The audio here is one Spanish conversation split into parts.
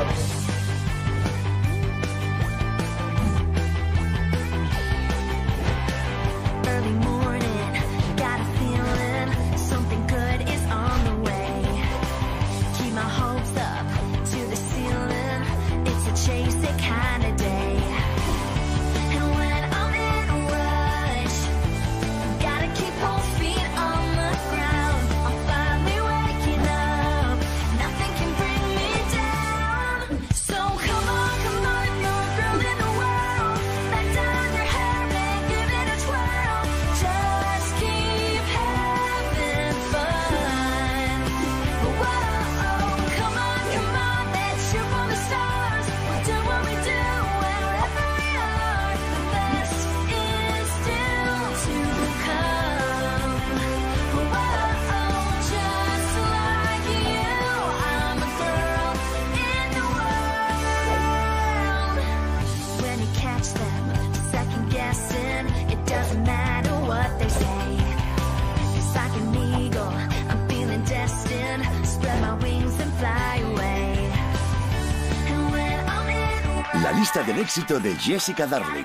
La lista del éxito de Jessica Darling.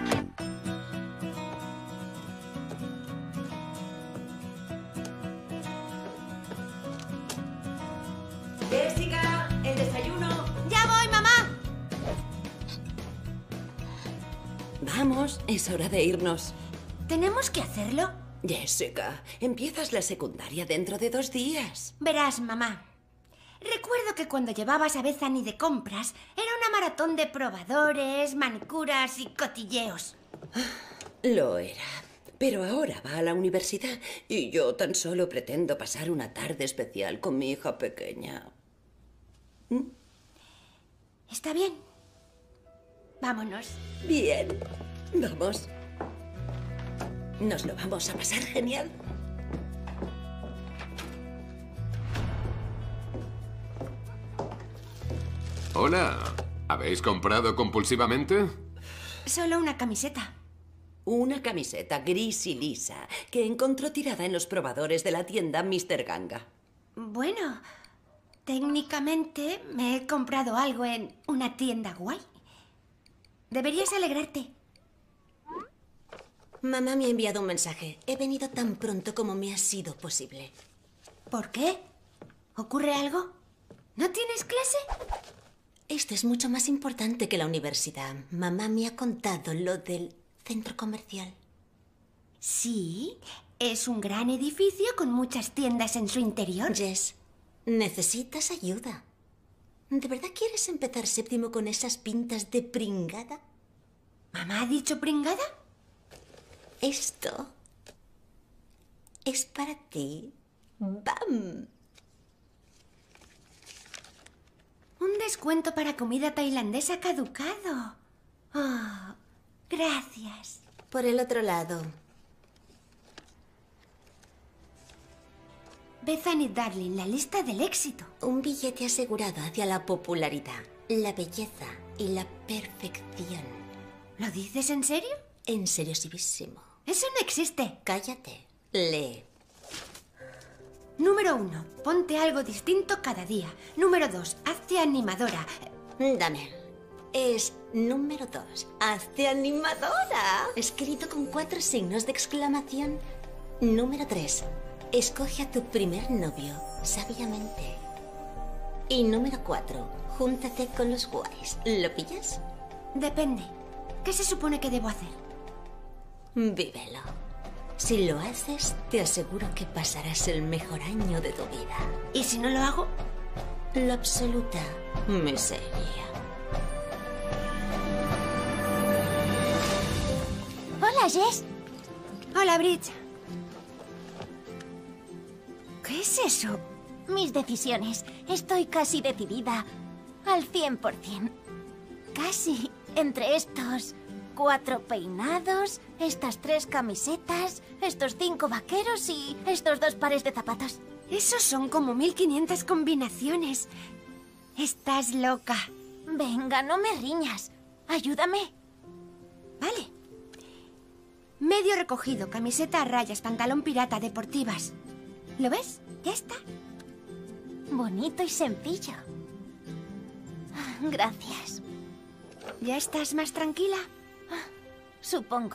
Jessica, el desayuno. ¡Ya voy, mamá! Vamos, es hora de irnos. ¿Tenemos que hacerlo? Jessica, empiezas la secundaria dentro de 2 días. Verás, mamá. Recuerdo que cuando llevabas a Bethany de compras era una maratón de probadores, manicuras y cotilleos. Lo era. Pero ahora va a la universidad y yo tan solo pretendo pasar una tarde especial con mi hija pequeña. ¿Mm? Está bien. Vámonos. Bien. Vamos. Nos lo vamos a pasar genial. Hola. ¿Habéis comprado compulsivamente? Solo una camiseta. Una camiseta gris y lisa que encontró tirada en los probadores de la tienda Mr. Ganga. Bueno, técnicamente me he comprado algo en una tienda guay. Deberías alegrarte. Mamá me ha enviado un mensaje. He venido tan pronto como me ha sido posible. ¿Por qué? ¿Ocurre algo? ¿No tienes clase? Esto es mucho más importante que la universidad. Mamá me ha contado lo del centro comercial. Sí, es un gran edificio con muchas tiendas en su interior. Jess, necesitas ayuda. ¿De verdad quieres empezar séptimo con esas pintas de pringada? ¿Mamá ha dicho pringada? Esto es para ti. ¡Bam! Un descuento para comida tailandesa caducado. Oh, gracias. Por el otro lado. Bethany Darling, la lista del éxito. Un billete asegurado hacia la popularidad, la belleza y la perfección. ¿Lo dices en serio? En seriosísimo. Eso no existe. Cállate. Lee. Número 1. Ponte algo distinto cada día. Número 2. Hazte animadora. Dame. Es número 2. Hazte animadora. Escrito con 4 signos de exclamación. Número 3. Escoge a tu primer novio sabiamente. Y número 4. Júntate con los guays. ¿Lo pillas? Depende. ¿Qué se supone que debo hacer? Vívelo. Si lo haces, te aseguro que pasarás el mejor año de tu vida. ¿Y si no lo hago? La absoluta miseria. Hola, Jess. Hola, Bridge. ¿Qué es eso? Mis decisiones. Estoy casi decidida. Al 100%. Casi. Entre estos 4 peinados, estas 3 camisetas, estos 5 vaqueros y estos 2 pares de zapatos. Esos son como 1500 combinaciones. Estás loca. Venga, no me riñas. Ayúdame. Vale. Medio recogido, camiseta a rayas, pantalón pirata, deportivas. ¿Lo ves? Ya está. Bonito y sencillo. Gracias. ¿Ya estás más tranquila? Supongo.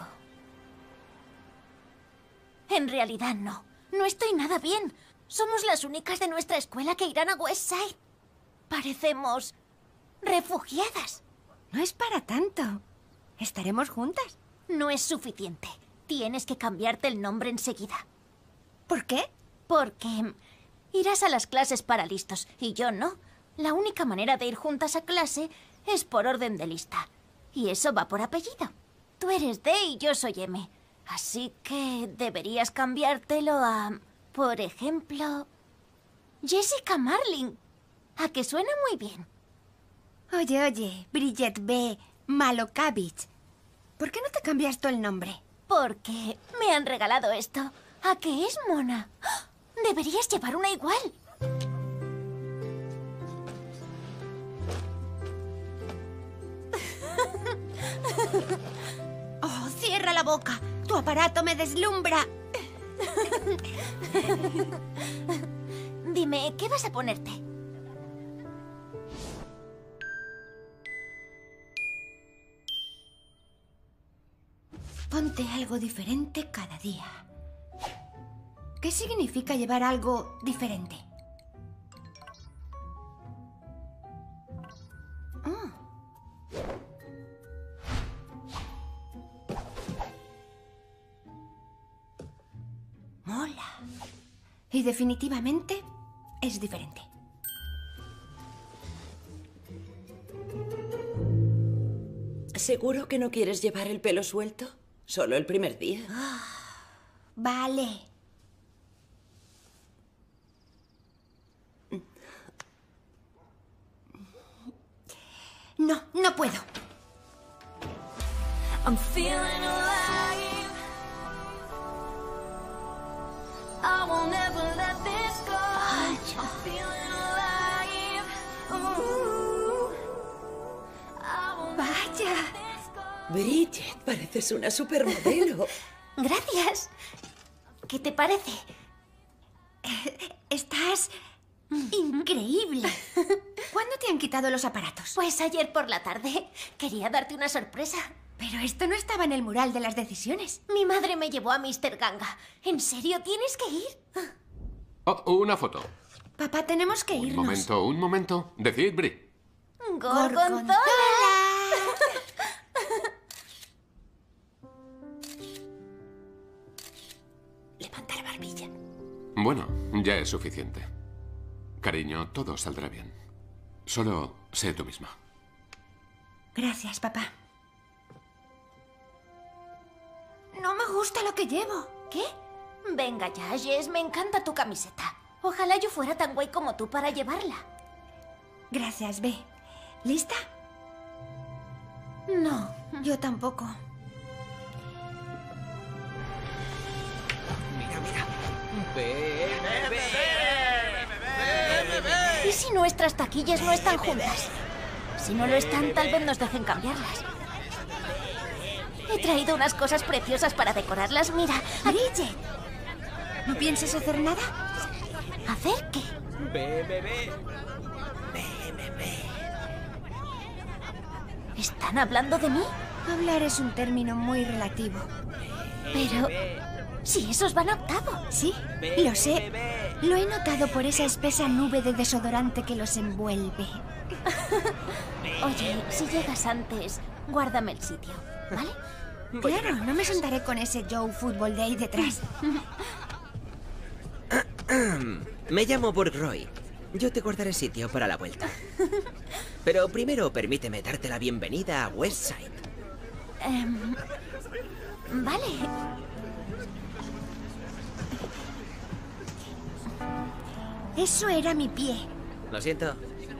En realidad no. No estoy nada bien. Somos las únicas de nuestra escuela que irán a Westside. Parecemos refugiadas. No es para tanto. Estaremos juntas. No es suficiente. Tienes que cambiarte el nombre enseguida. ¿Por qué? Porque irás a las clases para listos y yo no. La única manera de ir juntas a clase es por orden de lista. Y eso va por apellido. Tú eres D y yo soy M. Así que deberías cambiártelo a, por ejemplo, Jessica Marling. ¿A que suena muy bien? Oye, Bridget B. Malokavich. ¿Por qué no te cambias tú el nombre? Porque me han regalado esto. ¿A que es mona? ¡Ah! Deberías llevar una igual. ¡Oh, cierra la boca! ¡Tu aparato me deslumbra! Dime, ¿qué vas a ponerte? Ponte algo diferente cada día. ¿Qué significa llevar algo diferente? Ah. Mola. Y definitivamente es diferente. ¿Seguro que no quieres llevar el pelo suelto? Solo el primer día. Vale. No, no puedo. I'm feeling alive. I won't ever let this go. I'm feeling alive. Ooh. I won't Vaya. let this go. Bridget, pareces una supermodelo. Gracias. ¿Qué te parece? Estás increíble. ¿Cuándo te han quitado los aparatos? Pues ayer por la tarde. Quería darte una sorpresa. Pero esto no estaba en el mural de las decisiones. Mi madre me llevó a Mr. Ganga. ¿En serio tienes que ir? Oh, una foto. Papá, tenemos que irnos. Un momento. Decid, Bri. ¡Gorgonzola! Levanta la barbilla. Bueno, ya es suficiente. Cariño, todo saldrá bien. Solo sé tú misma. Gracias, papá. No me gusta lo que llevo. ¿Qué? Venga ya, Jess, me encanta tu camiseta. Ojalá yo fuera tan guay como tú para llevarla. Gracias, B. ¿Lista? No. Yo tampoco. ¿Y si nuestras taquillas no están juntas? Si no lo están, tal vez nos dejen cambiarlas. He traído unas cosas preciosas para decorarlas. Mira, Bridget, ¿no piensas hacer nada? ¿hacer qué? ¿Están hablando de mí? Hablar es un término muy relativo. Pero si esos van a octavo. Sí, lo sé. Lo he notado por esa espesa nube de desodorante que los envuelve. Oye, si llegas antes, guárdame el sitio, ¿vale? Claro, no me sentaré con ese Joe Football Day detrás. Me llamo Burke Roy. Yo te guardaré sitio para la vuelta. Pero primero permíteme darte la bienvenida a Westside. Vale. Eso era mi pie. Lo siento.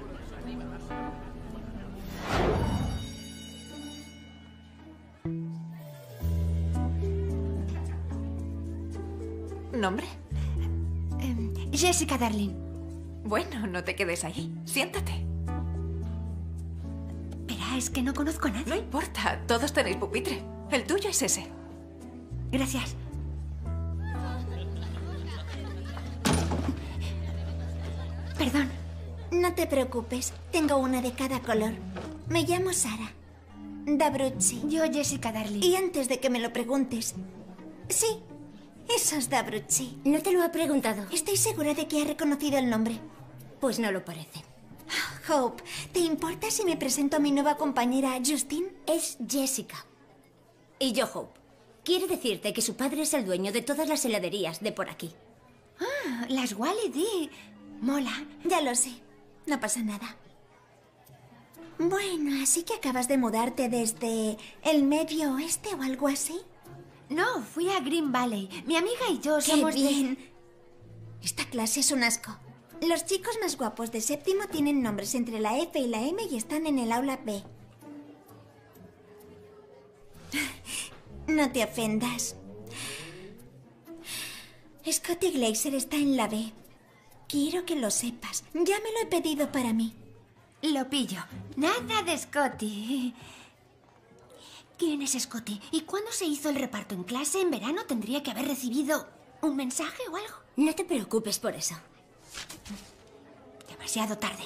¿Nombre? Jessica Darling. Bueno, no te quedes ahí. Siéntate. Espera, es que no conozco a No nadie. importa, todos tenéis pupitre. El tuyo es ese. Gracias. Perdón. No No te preocupes, tengo una de cada color. Me llamo Sara. D'Abruzzi. Yo, Jessica Darling. Y antes de que me lo preguntes... Sí, eso es D'Abruzzi. No te lo ha preguntado. Estoy segura de que ha reconocido el nombre. Pues no lo parece. Hope, ¿te importa si me presento a mi nueva compañera, Justine? Es Jessica. Y yo, Hope. Quiere decirte que su padre es el dueño de todas las heladerías de por aquí. Ah, las Wally D. Mola. Ya lo sé. No pasa nada. Bueno, así que acabas de mudarte desde el Medio Oeste o algo así. No, fui a Green Valley. Mi amiga y yo ¡Qué somos bien! Esta clase es un asco. Los chicos más guapos de séptimo tienen nombres entre la F y la M y están en el aula B. No te ofendas. Scotty Glaser está en la B. Quiero que lo sepas. Ya me lo he pedido para mí. Lo pillo. Nada de Scotty. ¿Quién es Scotty? ¿Y cuándo se hizo el reparto en clase? En verano tendría que haber recibido un mensaje o algo. No te preocupes por eso. Demasiado tarde.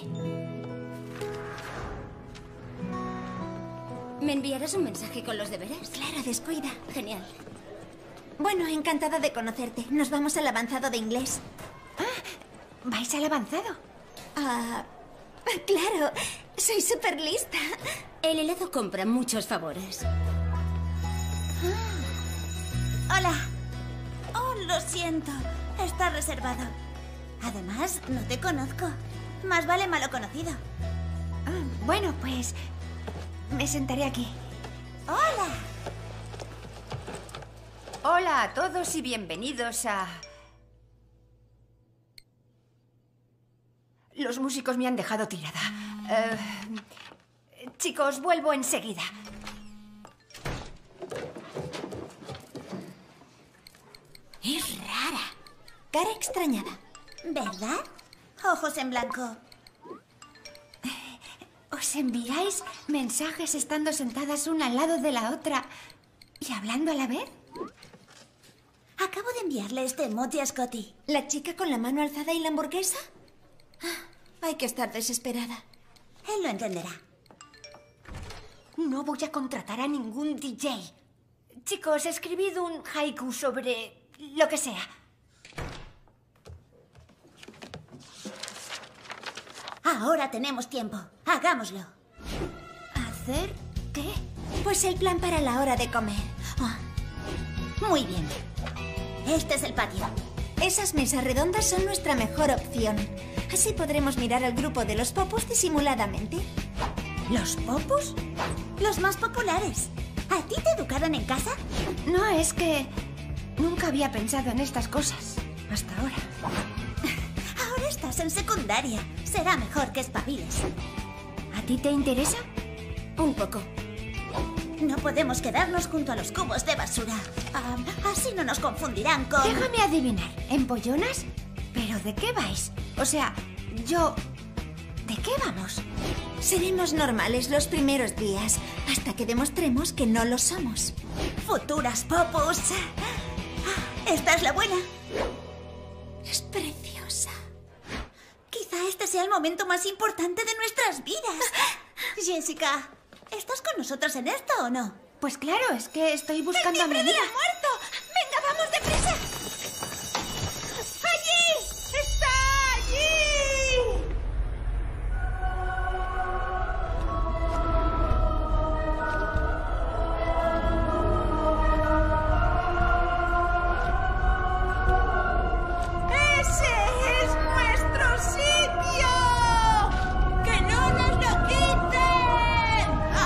¿Me enviarás un mensaje con los deberes? Claro, descuida. Genial. Bueno, encantada de conocerte. Nos vamos al avanzado de inglés. ¿Vais al avanzado? Claro. Soy súper lista. El helado compra muchos favores. Hola. Oh, lo siento. Está reservado. Además, no te conozco. Más vale malo conocido. Bueno, pues... me sentaré aquí. ¡Hola! Hola a todos y bienvenidos a... Los músicos me han dejado tirada. Chicos, vuelvo enseguida. Es rara. Cara extrañada. ¿Verdad? Ojos en blanco. ¿Os enviáis mensajes estando sentadas una al lado de la otra y hablando a la vez? Acabo de enviarle este emoji a Scotty. ¿La chica con la mano alzada y la hamburguesa? Hay que estar desesperada. Él lo entenderá. No voy a contratar a ningún DJ. Chicos, escribid un haiku sobre lo que sea. Ahora tenemos tiempo. Hagámoslo. ¿Hacer qué? Pues el plan para la hora de comer. Muy bien. Este es el patio. Esas mesas redondas son nuestra mejor opción. Así podremos mirar al grupo de los popus disimuladamente. ¿Los popus? Los más populares. ¿A ti te educaron en casa? No, es que nunca había pensado en estas cosas hasta ahora. Ahora estás en secundaria. Será mejor que espabiles. ¿A ti te interesa? Un poco. No podemos quedarnos junto a los cubos de basura. Así no nos confundirán con... Déjame adivinar. ¿Empollonas? ¿Pero de qué vais? O sea, yo... ¿De qué vamos? Seremos normales los primeros días, hasta que demostremos que no lo somos. Futuras popus. Esta es la buena. Es preciosa. Quizá este sea el momento más importante de nuestras vidas. Jessica, ¿estás con nosotros en esto o no? Pues claro, es que estoy buscando a mi ¡El amiga. timbre del muerto! ¡Venga, vamos deprisa! ¡Allí! ¡Está allí! ¡Ese es nuestro sitio! ¡Que no nos lo quiten!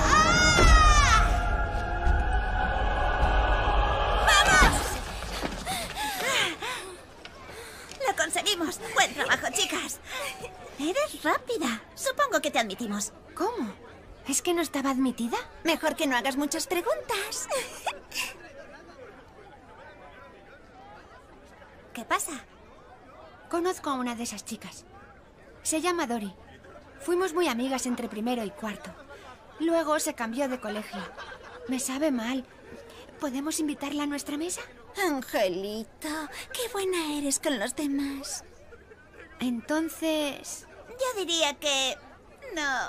¡Vamos! ¡Lo conseguimos! ¡Buen trabajo, chicas! Eres rápida. Supongo que te admitimos. ¿Cómo? ¿Es que no estaba admitida? Mejor que no hagas muchas preguntas. ¿Qué pasa? Conozco a una de esas chicas. Se llama Dory. Fuimos muy amigas entre primero y cuarto. Luego se cambió de colegio. Me sabe mal. ¿Podemos invitarla a nuestra mesa? Angelito, qué buena eres con los demás. Entonces... Yo diría que... no.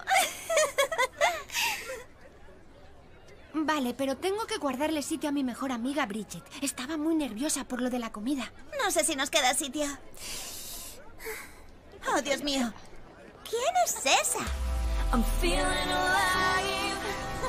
Vale, pero tengo que guardarle sitio a mi mejor amiga Bridget. Estaba muy nerviosa por lo de la comida. No sé si nos queda sitio. Oh, Dios mío. ¿Quién es esa? I'm feeling alive.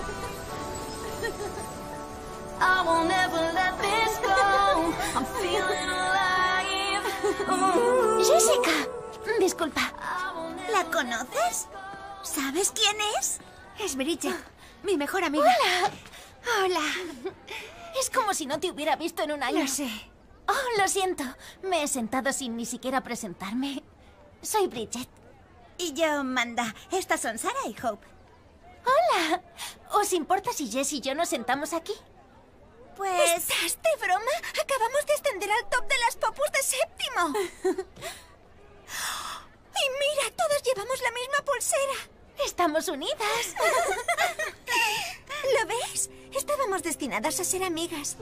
I won't ever let this go. I'm feeling alive. Jessica, disculpa. ¿La conoces? ¿Sabes quién es? Es Bridget, mi mejor amiga. ¡Hola! Hola. Es como si no te hubiera visto en un año. Lo sé. Oh, lo siento. Me he sentado sin ni siquiera presentarme. Soy Bridget. Y yo, Manda. Estas son Sarah y Hope. ¡Hola! ¿Os importa si Jess y yo nos sentamos aquí? Pues... ¿Estás de broma? Acabamos de ascender al top de las popus de séptimo. Y mira, todos llevamos la misma pulsera. Estamos unidas. ¿Lo ves? Estábamos destinadas a ser amigas.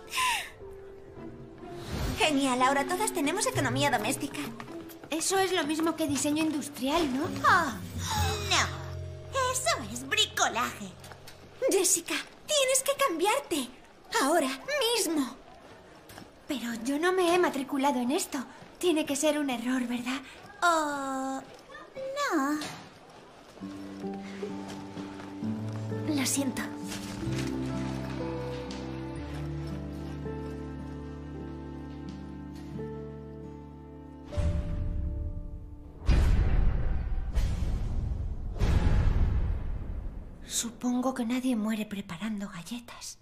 Genial, ahora todas tenemos economía doméstica. Eso es lo mismo que diseño industrial, ¿no? Oh, no. Eso es bricolaje. Jessica, tienes que cambiarte. Ahora mismo. Pero yo no me he matriculado en esto. Tiene que ser un error, ¿verdad? Oh... no. Lo siento. Supongo que nadie muere preparando galletas.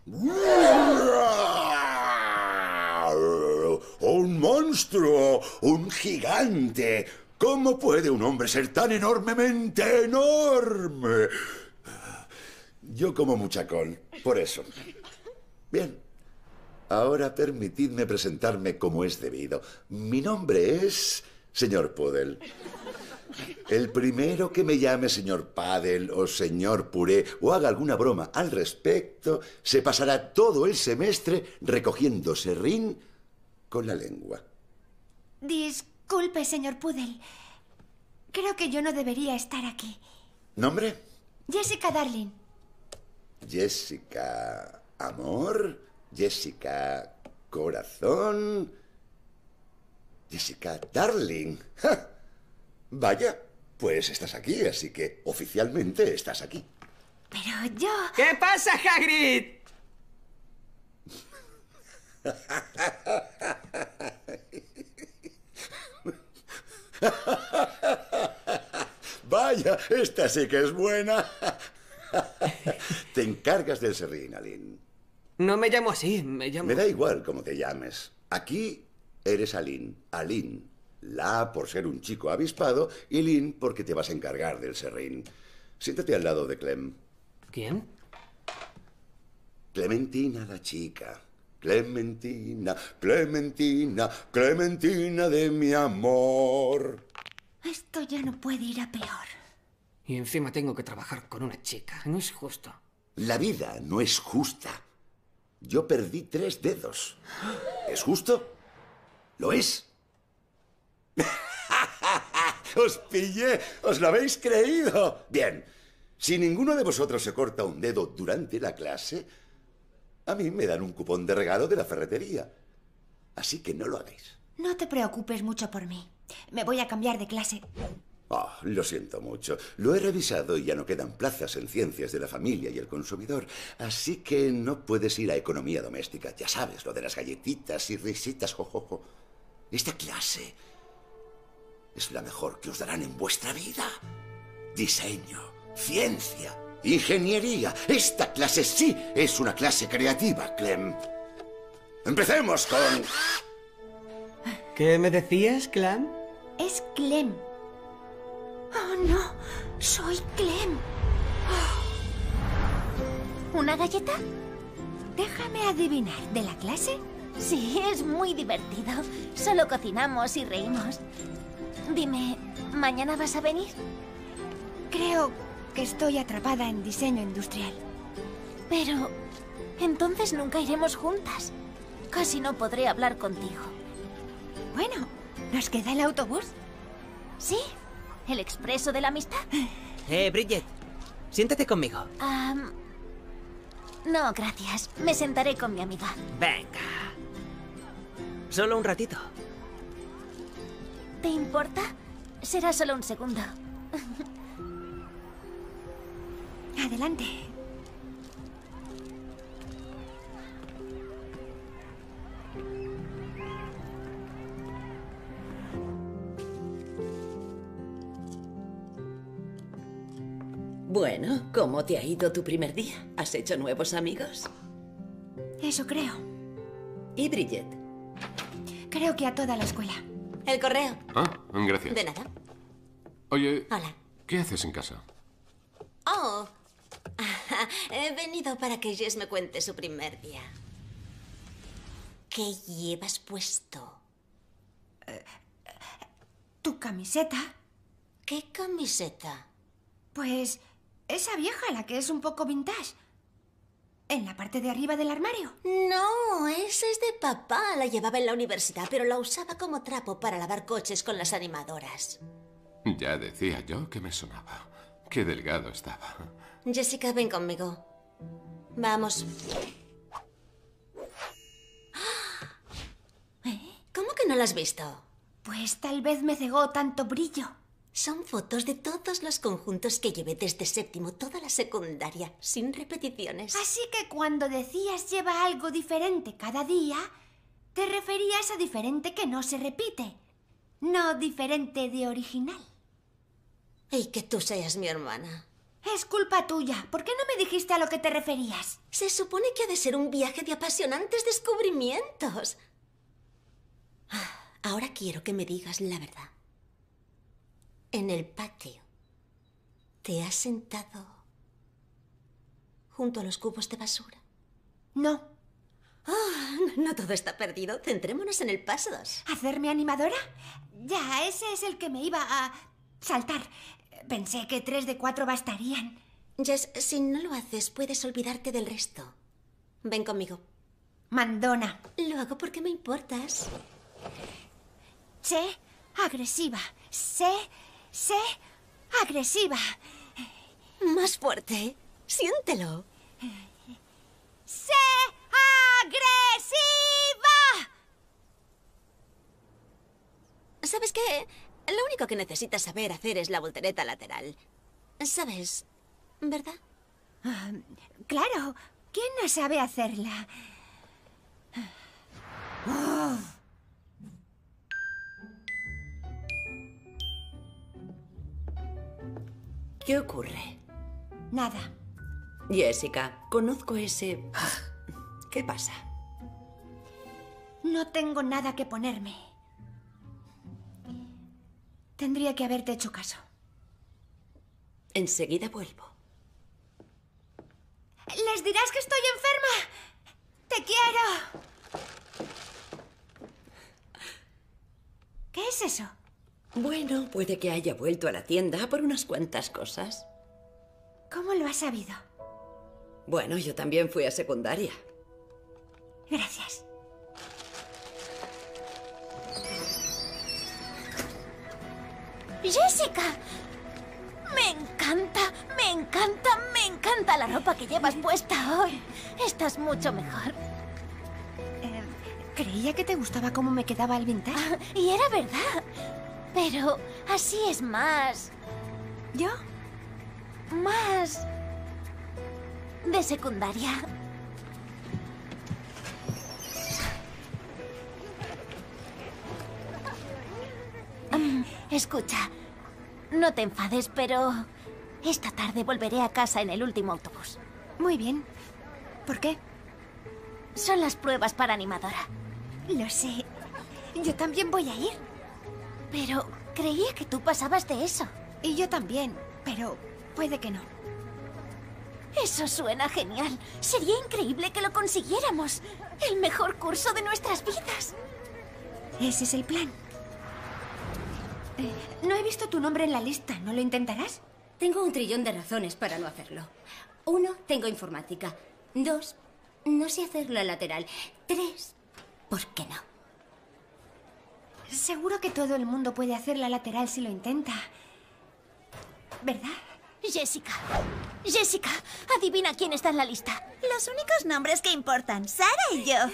¡Un monstruo! ¡Un gigante! ¿Cómo puede un hombre ser tan enormemente enorme? Yo como mucha col, por eso. Bien. Ahora permitidme presentarme como es debido. Mi nombre es... señor Puddle. El primero que me llame señor Paddle o señor Puré o haga alguna broma al respecto se pasará todo el semestre recogiendo serrín con la lengua. Disculpe, señor Puddle. Creo que yo no debería estar aquí. ¿Nombre? Jessica Darling. Jessica... amor. Jessica... corazón. Jessica Darling. ¡Ja! Vaya, pues estás aquí, así que oficialmente estás aquí. Pero yo... ¿Qué pasa, Hagrid? Vaya, esta sí que es buena. Te encargas del serrín, Aline. No me llamo así, me llamo... Me da igual cómo te llames. Aquí eres Aline. Aline. La por ser un chico avispado y Lynn porque te vas a encargar del serrín. Siéntate al lado de Clem. ¿Quién? Clementina la chica. Clementina, Clementina, Clementina de mi amor. Esto ya no puede ir a peor. Y encima tengo que trabajar con una chica. No es justo. La vida no es justa. Yo perdí 3 dedos. ¿Es justo? ¿Lo es? ¡Os pillé! ¿Os lo habéis creído? Bien, si ninguno de vosotros se corta un dedo durante la clase, a mí me dan un cupón de regalo de la ferretería. Así que no lo hagáis. No te preocupes mucho por mí. Me voy a cambiar de clase. Oh, lo siento mucho. Lo he revisado y ya no quedan plazas en ciencias de la familia y el consumidor. Así que no puedes ir a economía doméstica. Ya sabes, lo de las galletitas y risitas. Jojojo. Esta clase es la mejor que os darán en vuestra vida. Diseño, ciencia, ingeniería. Esta clase sí es una clase creativa, Clem. Empecemos con... ¿Qué me decías, Clem? Es Clem. Oh, no. Soy Clem. ¿Una galleta? Déjame adivinar. ¿De la clase? Sí, es muy divertido. Solo cocinamos y reímos. Dime, ¿mañana vas a venir? Creo que estoy atrapada en diseño industrial. Pero... entonces nunca iremos juntas. Casi no podré hablar contigo. Bueno, ¿nos queda el autobús? Sí. ¿El expreso de la amistad? Bridget, siéntate conmigo. No, gracias. Me sentaré con mi amiga. Venga. Solo un ratito. ¿Te importa? Será solo un segundo. Adelante. Bueno, ¿cómo te ha ido tu primer día? ¿Has hecho nuevos amigos? Eso creo. ¿Y Bridget? Creo que a toda la escuela. El correo. Ah, gracias. De nada. Oye, Hola. ¿qué haces en casa? Oh, he venido para que Jess me cuente su primer día. ¿Qué llevas puesto? ¿Tu camiseta? ¿Qué camiseta? Pues esa vieja, la que es un poco vintage. ¿En la parte de arriba del armario? No, esa es de papá. La llevaba en la universidad, pero la usaba como trapo para lavar coches con las animadoras. Ya decía yo que me sonaba. Qué delgado estaba. Jessica, ven conmigo. Vamos. ¿Cómo que no la has visto? Pues tal vez me cegó tanto brillo. Son fotos de todos los conjuntos que llevé desde séptimo, toda la secundaria, sin repeticiones. Así que cuando decías lleva algo diferente cada día, te referías a diferente que no se repite, no diferente de original. Y que tú seas mi hermana. Es culpa tuya. ¿Por qué no me dijiste a lo que te referías? Se supone que ha de ser un viaje de apasionantes descubrimientos. Ahora quiero que me digas la verdad. En el patio, ¿te has sentado junto a los cubos de basura? No. No todo está perdido. Centrémonos en el paso 2. ¿Hacerme animadora? Ya, ese es el que me iba a saltar. Pensé que 3 de 4 bastarían. Jess, si no lo haces, puedes olvidarte del resto. Ven conmigo. Mandona. Lo hago porque me importas. Sé agresiva. Sé agresiva. Más fuerte. Siéntelo. ¡Sé agresiva! ¿Sabes qué? Lo único que necesitas saber hacer es la voltereta lateral. ¿Sabes? ¿Verdad? Claro. ¿Quién no sabe hacerla? ¿Qué ocurre? Nada. Jessica, conozco ese... ¿Qué pasa? No tengo nada que ponerme. Tendría que haberte hecho caso. Enseguida vuelvo. Les dirás que estoy enferma. ¡Te quiero! ¿Qué es eso? Bueno, puede que haya vuelto a la tienda por unas cuantas cosas. ¿Cómo lo has sabido? Bueno, yo también fui a secundaria. Gracias. ¡Jessica! Me encanta la ropa que llevas puesta hoy. Estás mucho mejor. Creía que te gustaba cómo me quedaba el vintage. Y era verdad. Pero así es más... ¿Yo? Más... de secundaria. Escucha, no te enfades, pero esta tarde volveré a casa en el último autobús. Muy bien. ¿Por qué? Son las pruebas para animadora. Lo sé. Yo también voy a ir. Pero creía que tú pasabas de eso. Y yo también, pero puede que no. Eso suena genial. Sería increíble que lo consiguiéramos. El mejor curso de nuestras vidas. Ese es el plan. No he visto tu nombre en la lista. ¿No lo intentarás? Tengo un trillón de razones para no hacerlo. 1, tengo informática. 2, no sé hacerlo a lateral. 3, ¿por qué no? Seguro que todo el mundo puede hacer la lateral si lo intenta. ¿verdad? Jessica. Jessica, adivina quién está en la lista. Los únicos nombres que importan, Sara y yo.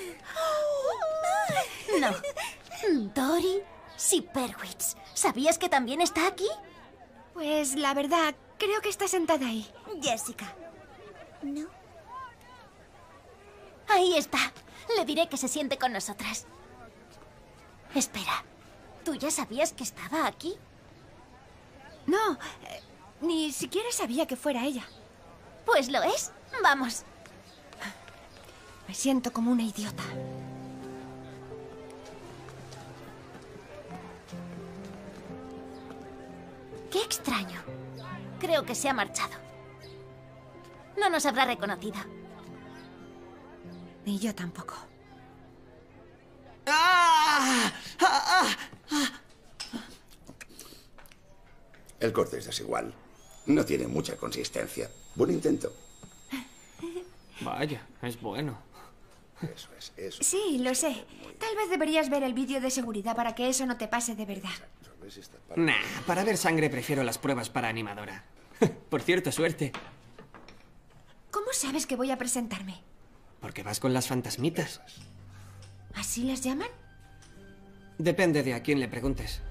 No. Dory Sipperwitz. ¿Sabías que también está aquí? Pues la verdad, creo que está sentada ahí. Jessica. ¿No? Ahí está. Le diré que se siente con nosotras. Espera. ¿Tú ya sabías que estaba aquí? No, ni siquiera sabía que fuera ella. Pues lo es. Vamos. Me siento como una idiota. Qué extraño. Creo que se ha marchado. No nos habrá reconocido. Ni yo tampoco. El corte es desigual. No tiene mucha consistencia. Buen intento. Vaya, es bueno. Eso es, eso. Sí, lo sé. Tal vez deberías ver el vídeo de seguridad para que eso no te pase de verdad. Nah, para ver sangre prefiero las pruebas para animadora. Por cierto, suerte. ¿Cómo sabes que voy a presentarme? Porque vas con las fantasmitas. ¿Así las llaman? Depende de a quién le preguntes.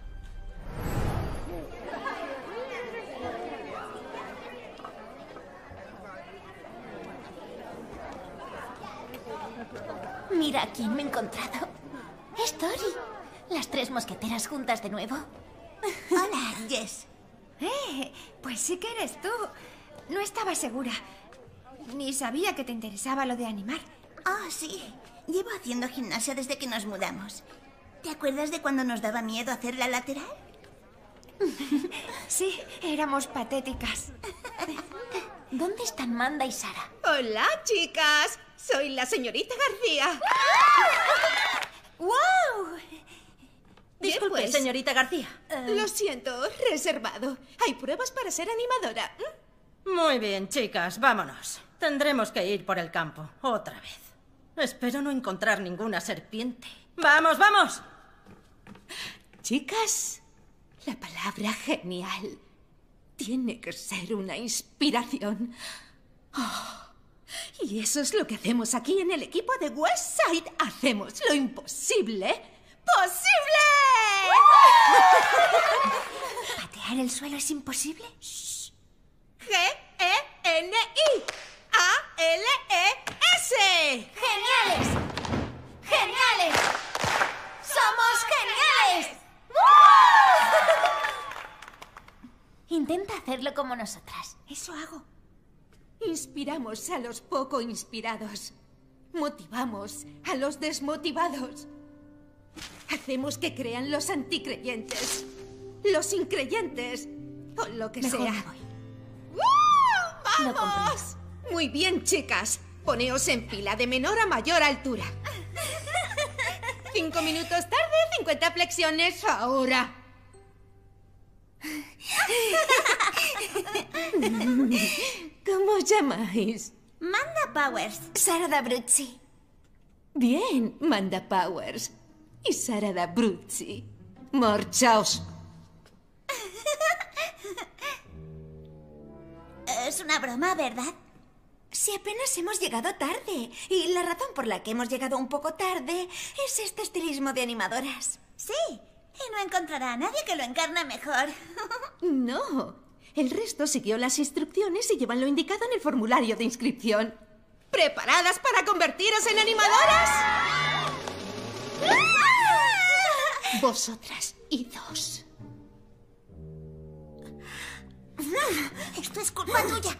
Mira a quién me he encontrado. Es Dory. Las tres mosqueteras juntas de nuevo. Hola, Jess. Pues sí que eres tú. No estaba segura. Ni sabía que te interesaba lo de animar. Oh, sí. Llevo haciendo gimnasia desde que nos mudamos. ¿Te acuerdas de cuando nos daba miedo hacer la lateral? Sí, éramos patéticas. ¿Dónde están Manda y Sara? Hola, chicas. Soy la señorita García. ¡Wow! Disculpe, pues, señorita García. Lo siento, reservado. Hay pruebas para ser animadora. Muy bien, chicas, vámonos. Tendremos que ir por el campo, otra vez. Espero no encontrar ninguna serpiente. ¡Vamos, vamos! Chicas, la palabra genial tiene que ser una inspiración. Oh, y eso es lo que hacemos aquí en el equipo de Westside. Hacemos lo imposible posible. ¿Patear el suelo es imposible? G-E-N-I-A-L-E-S. ¡Geniales! ¡Geniales! ¡Somos geniales! Intenta hacerlo como nosotras. Eso hago. Inspiramos a los poco inspirados. Motivamos a los desmotivados. Hacemos que crean los anticreyentes, los increyentes o lo que Mejor sea. me voy. ¡Vamos! Muy bien, chicas. Poneos en fila de menor a mayor altura. 5 minutos tarde, 50 flexiones ahora. ¿Cómo os llamáis? Manda Powers. Sara D'Abruzzi. Bien, Manda Powers. Y Sara D'Abruzzi. Marchaos. Es una broma, ¿verdad? Si apenas hemos llegado tarde. Y la razón por la que hemos llegado un poco tarde es este estilismo de animadoras. Sí, y no encontrará a nadie que lo encarne mejor. No, el resto siguió las instrucciones y llevan lo indicado en el formulario de inscripción. ¿Preparadas para convertiros en animadoras? Vosotras y dos. Esto es culpa tuya.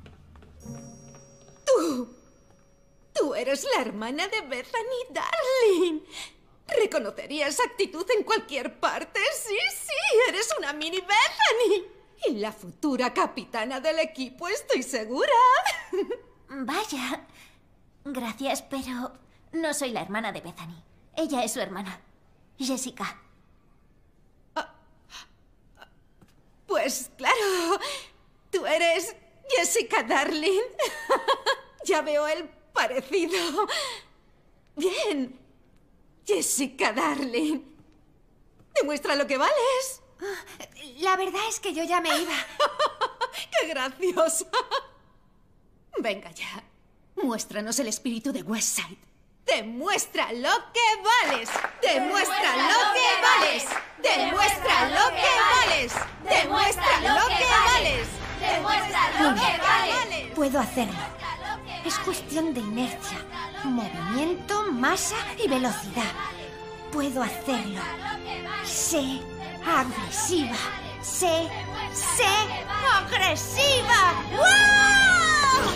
Tú eres la hermana de Bethany, darling. Reconocería esa actitud en cualquier parte. Sí, eres una mini Bethany. Y la futura capitana del equipo, estoy segura. Vaya. Gracias, pero no soy la hermana de Bethany. Ella es su hermana, Jessica. Pues claro, tú eres Jessica, darling. Ya veo el parecido. Bien, Jessica, darling. Demuestra lo que vales. La verdad es que yo ya me iba. ¡Qué graciosa! Venga ya. Muéstranos el espíritu de Westside. ¡Demuestra lo que vales! ¡Demuestra lo que vales! ¡Demuestra lo que vales! ¡Demuestra lo que vales! ¡Demuestra lo que vales! Puedo hacerlo. Es cuestión de inercia, movimiento, masa y velocidad. Puedo hacerlo. Sé agresiva. Sé agresiva. ¡Wow!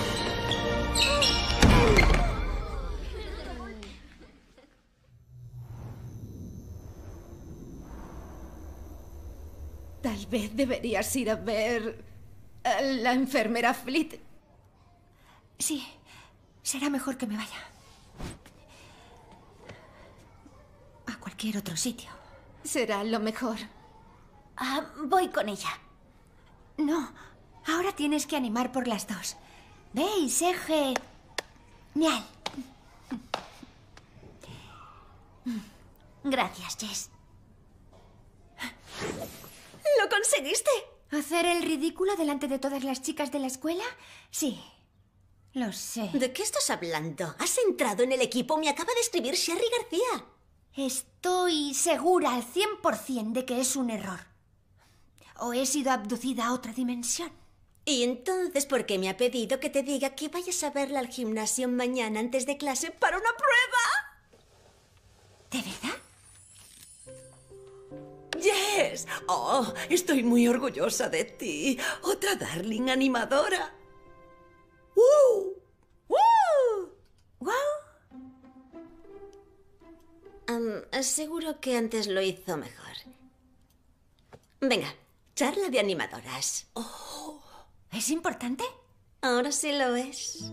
Tal vez deberías ir a ver a la enfermera Fleet. Sí, será mejor que me vaya. A cualquier otro sitio. Será lo mejor. Voy con ella. No, ahora tienes que animar por las dos. Ve y sé genial. Gracias, Jess. ¿Lo conseguiste? ¿Hacer el ridículo delante de todas las chicas de la escuela? Sí, lo sé. ¿De qué estás hablando? Has entrado en el equipo, me acaba de escribir Sherry García. Estoy segura al 100% de que es un error. O he sido abducida a otra dimensión. ¿Y entonces por qué me ha pedido que te diga que vayas a verla al gimnasio mañana antes de clase para una prueba? ¿De verdad? ¡Yes! ¡Oh! Estoy muy orgullosa de ti. Otra darling animadora. ¡Woo! ¡Woo! ¡Wow! Seguro que antes lo hizo mejor. Venga, charla de animadoras. Oh, ¿es importante? Ahora sí lo es.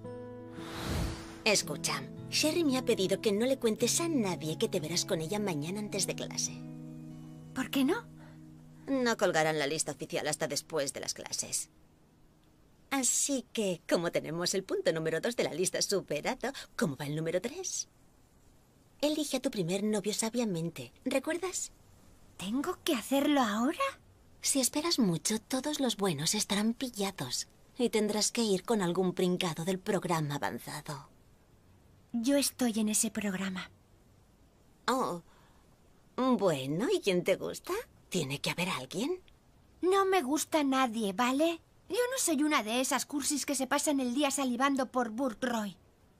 Escucha, Sherry me ha pedido que no le cuentes a nadie que te verás con ella mañana antes de clase. ¿Por qué no? No colgarán la lista oficial hasta después de las clases. Así que, como tenemos el punto número 2 de la lista superado, ¿cómo va el número 3? Elige a tu primer novio sabiamente. ¿Recuerdas? ¿Tengo que hacerlo ahora? Si esperas mucho, todos los buenos estarán pillados. Y tendrás que ir con algún pringado del programa avanzado. Yo estoy en ese programa. Oh. Bueno, ¿y quién te gusta? ¿Tiene que haber alguien? No me gusta nadie, ¿vale? Yo no soy una de esas cursis que se pasan el día salivando por Burke Roy.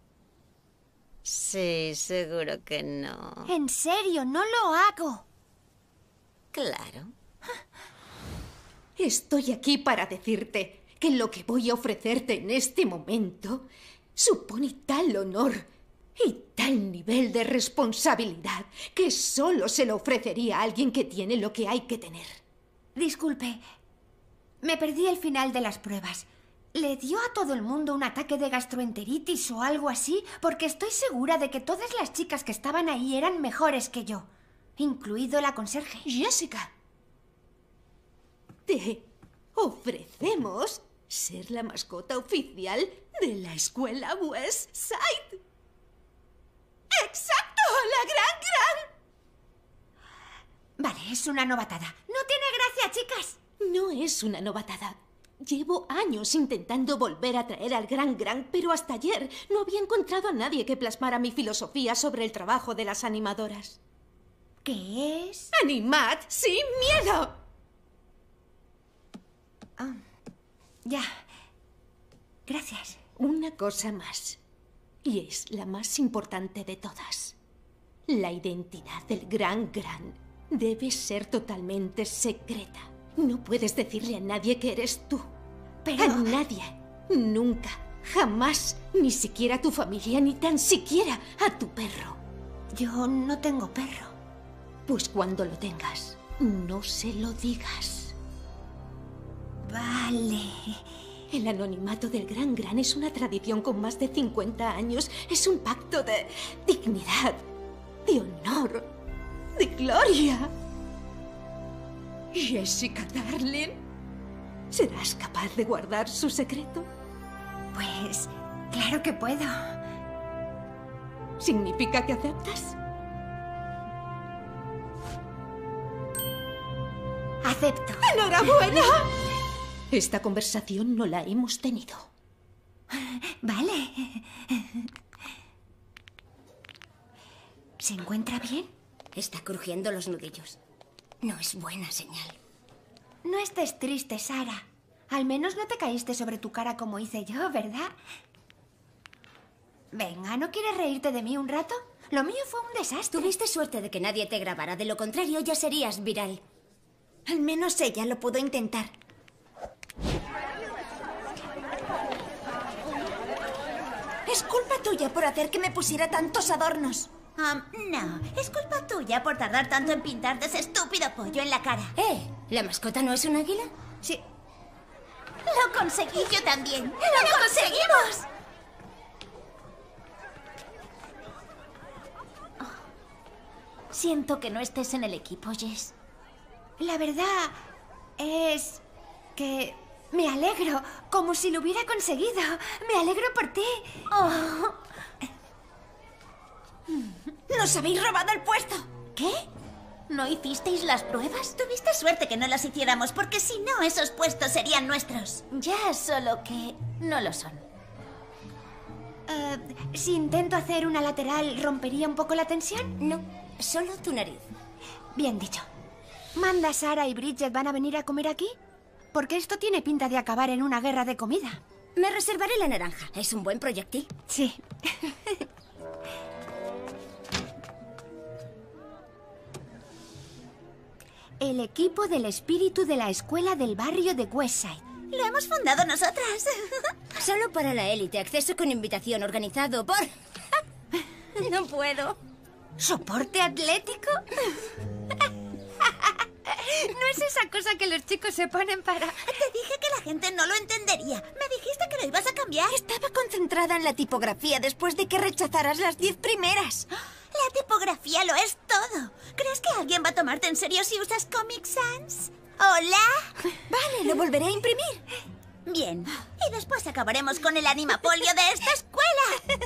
Sí, seguro que no. En serio, no lo hago. Claro. Estoy aquí para decirte que lo que voy a ofrecerte en este momento supone tal honor y tal nivel de responsabilidad que solo se lo ofrecería a alguien que tiene lo que hay que tener. Disculpe, me perdí el final de las pruebas. ¿Le dio a todo el mundo un ataque de gastroenteritis o algo así? Porque estoy segura de que todas las chicas que estaban ahí eran mejores que yo, incluido la conserje. Jessica, te ofrecemos ser la mascota oficial de la escuela Westside. ¡Exacto! ¡La gran! Vale, es una novatada. No tiene gracia, chicas. No es una novatada. Llevo años intentando volver a traer al gran, pero hasta ayer no había encontrado a nadie que plasmara mi filosofía sobre el trabajo de las animadoras. ¿Qué es? ¡Animad sin miedo! Ya. Gracias. Una cosa más. Y es la más importante de todas. La identidad del gran debe ser totalmente secreta. No puedes decirle a nadie que eres tú. Pero... A nadie. Nunca. Jamás. Ni siquiera a tu familia, ni tan siquiera a tu perro. Yo no tengo perro. Pues cuando lo tengas, no se lo digas. Vale. El anonimato del gran es una tradición con más de 50 años. Es un pacto de dignidad, de honor, de gloria. Jessica, darling, ¿serás capaz de guardar su secreto? Pues, claro que puedo. ¿Significa que aceptas? Acepto. ¡Enhorabuena! Esta conversación no la hemos tenido. Vale. ¿Se encuentra bien? Está crujiendo los nudillos. No es buena señal. No estés triste, Sara. Al menos no te caíste sobre tu cara como hice yo, ¿verdad? Venga, ¿no quieres reírte de mí un rato? Lo mío fue un desastre. Tuviste suerte de que nadie te grabara. De lo contrario, ya serías viral. Al menos ella lo pudo intentar. Es culpa tuya por hacer que me pusiera tantos adornos. No, es culpa tuya por tardar tanto en pintarte ese estúpido pollo en la cara. ¿La mascota no es un águila? Sí. ¡Lo conseguí! Yo también. ¡Lo conseguimos! Siento que no estés en el equipo, Jess. La verdad es que me alegro, como si lo hubiera conseguido. Me alegro por ti. Oh. ¡Nos habéis robado el puesto! ¿Qué? ¿No hicisteis las pruebas? Tuviste suerte que no las hiciéramos, porque si no, esos puestos serían nuestros. Ya, solo que no lo son. Si intento hacer una lateral, ¿rompería un poco la tensión? No, solo tu nariz. Bien dicho. ¿Manda Sara y Bridget van a venir a comer aquí? Porque esto tiene pinta de acabar en una guerra de comida. Me reservaré la naranja. ¿Es un buen proyectil? Sí. El equipo del espíritu de la escuela del barrio de Westside. Lo hemos fundado nosotras. Solo para la élite. Acceso con invitación organizado por... No puedo. ¿Soporte atlético? No es esa cosa que los chicos se ponen para... Te dije que la gente no lo entendería. Me dijiste que lo ibas a cambiar. Estaba concentrada en la tipografía después de que rechazaras las 10 primeras. La tipografía lo es todo. ¿Crees que alguien va a tomarte en serio si usas Comic Sans? ¿Hola? Vale, lo volveré a imprimir. Bien. Y después acabaremos con el animapolio de esta escuela.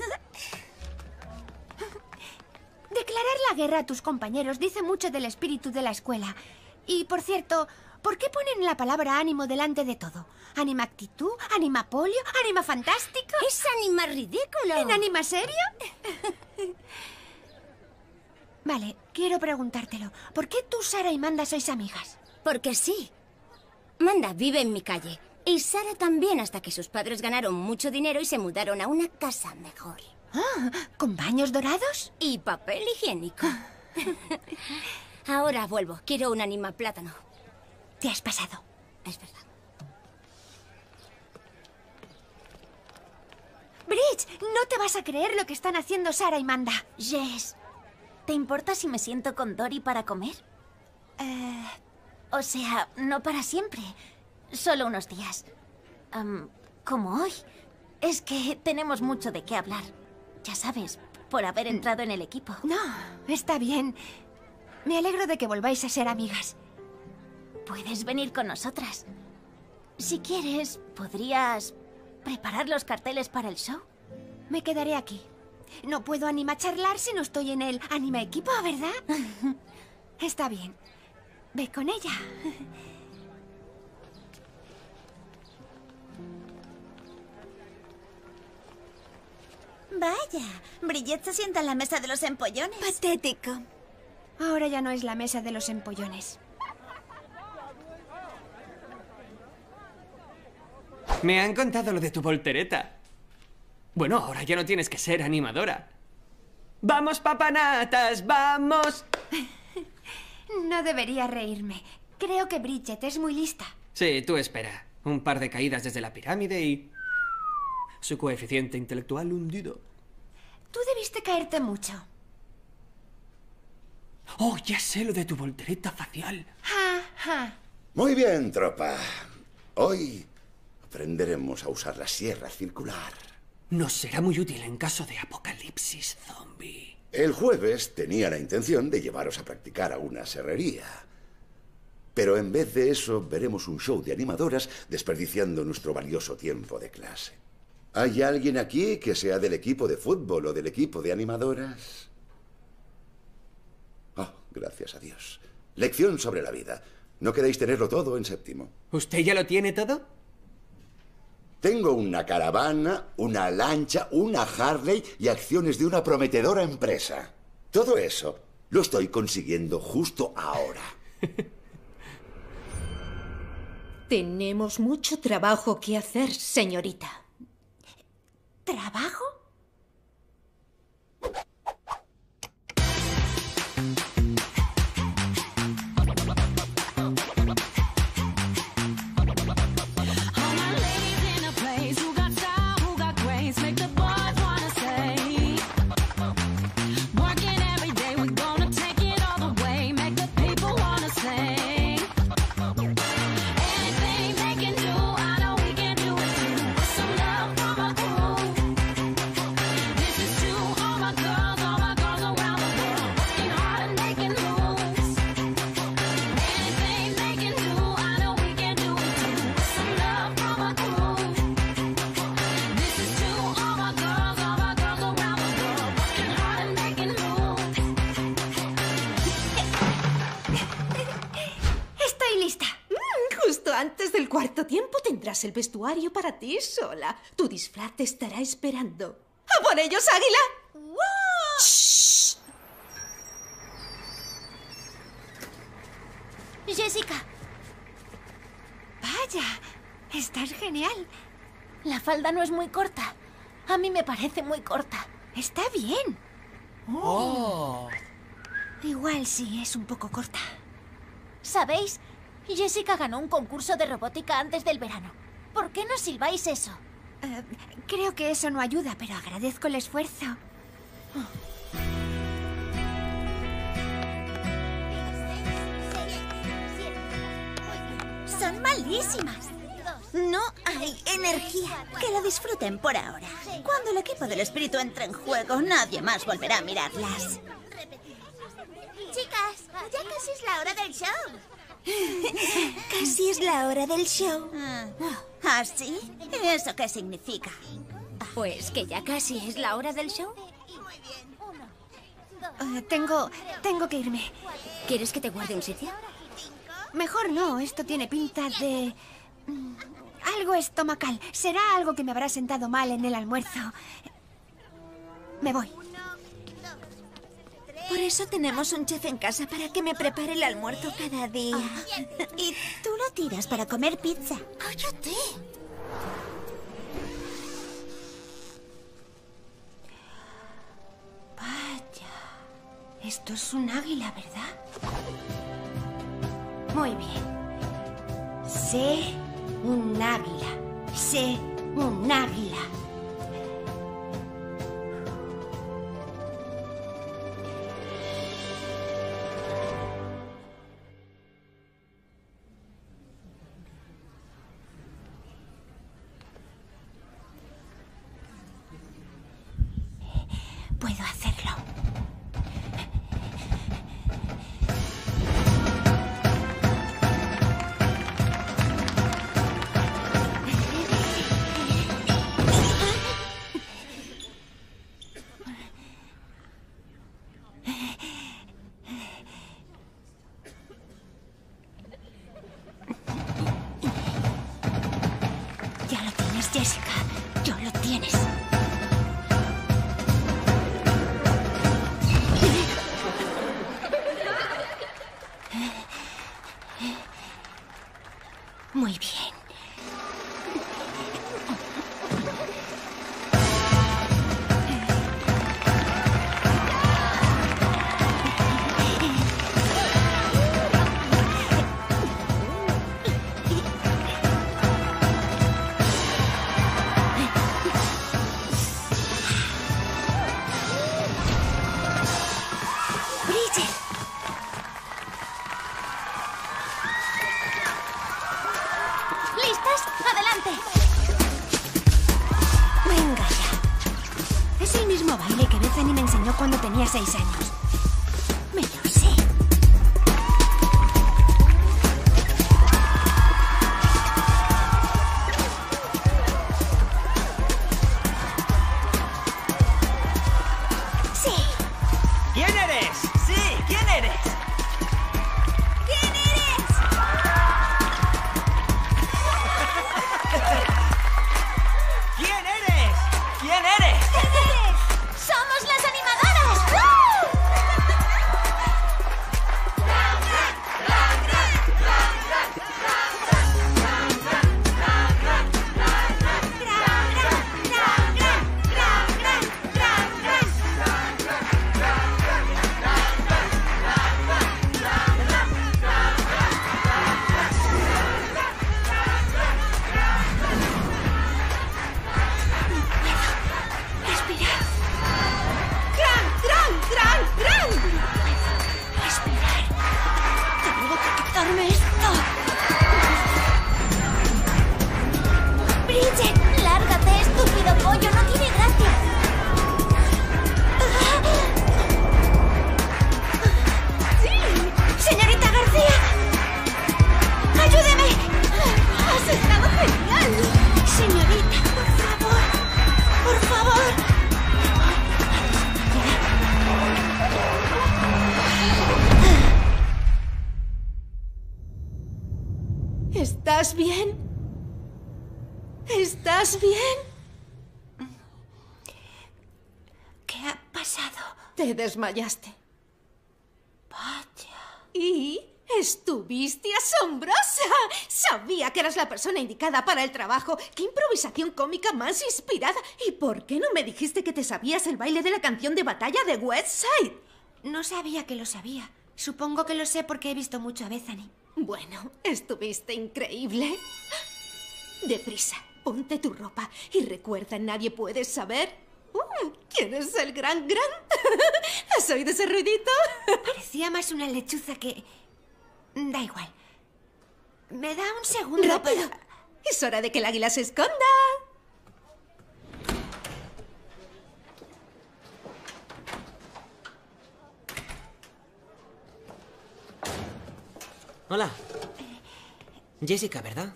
Declarar la guerra a tus compañeros dice mucho del espíritu de la escuela. Y, por cierto, ¿por qué ponen la palabra ánimo delante de todo? ¿Anima actitud? ¿Anima polio? ¿Anima fantástico? ¡Es anima ridículo! ¿En anima serio? Vale, quiero preguntártelo. ¿Por qué tú, Sara y Manda sois amigas? Porque sí. Manda vive en mi calle. Y Sara también, hasta que sus padres ganaron mucho dinero y se mudaron a una casa mejor. Ah, ¿con baños dorados? Y papel higiénico. Ahora vuelvo. Quiero un anima plátano. Te has pasado. Es verdad. Bridge, no te vas a creer lo que están haciendo Sara y Manda. Jess, ¿te importa si me siento con Dory para comer? O sea, no para siempre. Solo unos días. Como hoy. Es que tenemos mucho de qué hablar. Ya sabes, por haber entrado en el equipo. No, está bien. Me alegro de que volváis a ser amigas. Puedes venir con nosotras. Si quieres, podrías preparar los carteles para el show. Me quedaré aquí. No puedo anima charlar si no estoy en el anima equipo, ¿verdad? Está bien. Ve con ella. Vaya, Bridget se sienta en la mesa de los empollones. Patético. Ahora ya no es la mesa de los empollones. Me han contado lo de tu voltereta. Bueno, ahora ya no tienes que ser animadora. ¡Vamos, papanatas, vamos! No debería reírme. Creo que Bridget es muy lista. Sí, tú espera. Un par de caídas desde la pirámide y... su coeficiente intelectual hundido. Tú debiste caerte mucho. Oh, ya sé lo de tu voltereta facial. Ja, ja. Muy bien, tropa. Hoy aprenderemos a usar la sierra circular. Nos será muy útil en caso de apocalipsis zombie. El jueves tenía la intención de llevaros a practicar a una serrería. Pero en vez de eso, veremos un show de animadoras desperdiciando nuestro valioso tiempo de clase. ¿Hay alguien aquí que sea del equipo de fútbol o del equipo de animadoras? Oh, gracias a Dios. Lección sobre la vida. No queréis tenerlo todo en séptimo. ¿Usted ya lo tiene todo? Tengo una caravana, una lancha, una Harley y acciones de una prometedora empresa. Todo eso lo estoy consiguiendo justo ahora. Tenemos mucho trabajo que hacer, señorita. ¿Trabajo? Antes del cuarto tiempo tendrás el vestuario para ti sola. Tu disfraz te estará esperando. ¡A por ellos, Águila! ¡Wow! ¡Shh! Jessica. Vaya, estás genial. La falda no es muy corta. A mí me parece muy corta. Está bien. ¡Oh! Igual sí, es un poco corta. ¿Sabéis? Jessica ganó un concurso de robótica antes del verano. ¿Por qué no silbáis eso? Creo que eso no ayuda, pero agradezco el esfuerzo. Son malísimas. No hay energía. Que lo disfruten por ahora. Cuando el equipo del espíritu entre en juego, nadie más volverá a mirarlas. Chicas, ya casi es la hora del show. Casi es la hora del show. ¿Ah, sí? ¿Eso qué significa? Pues que ya casi es la hora del show. Tengo que irme. ¿Quieres que te guarde un sitio? Mejor no, esto tiene pinta de... algo estomacal. Será algo que me habrá sentado mal en el almuerzo. Me voy. Por eso tenemos un chef en casa para que me prepare el almuerzo cada día. Y tú lo tiras para comer pizza. ¡Cállate! Vaya. Esto es un águila, ¿verdad? Muy bien. Sé un águila. Sé un águila. Puedo hacerlo. Ya lo tienes, Jessica. Ya lo tienes. Muy bien. Bridget. ¿Listas? ¡Adelante! Venga ya. Es el mismo baile que Bethany me enseñó cuando tenía 6 años. Me lo sé. Sí. ¿Quién eres? Sí, ¿quién eres? ¿Quién eres? bien? ¿Estás bien? ¿Qué ha pasado? Te desmayaste. Vaya. Y estuviste asombrosa. Sabía que eras la persona indicada para el trabajo. ¡Qué improvisación cómica más inspirada! ¿Y por qué no me dijiste que te sabías el baile de la canción de batalla de West Side? No sabía que lo sabía. Supongo que lo sé porque he visto mucho a Bethany. Bueno, estuviste increíble. Deprisa, ponte tu ropa y recuerda, nadie puede saber. ¿Quién es el gran Grant? ¿Has oído ese ruidito? Parecía más una lechuza que... Da igual. Me da un segundo. ¡Rápido! Es hora de que el águila se esconda. Hola. Jessica, ¿verdad?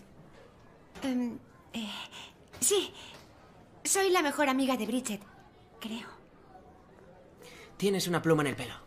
Sí. Soy la mejor amiga de Bridget, creo. Tienes una pluma en el pelo.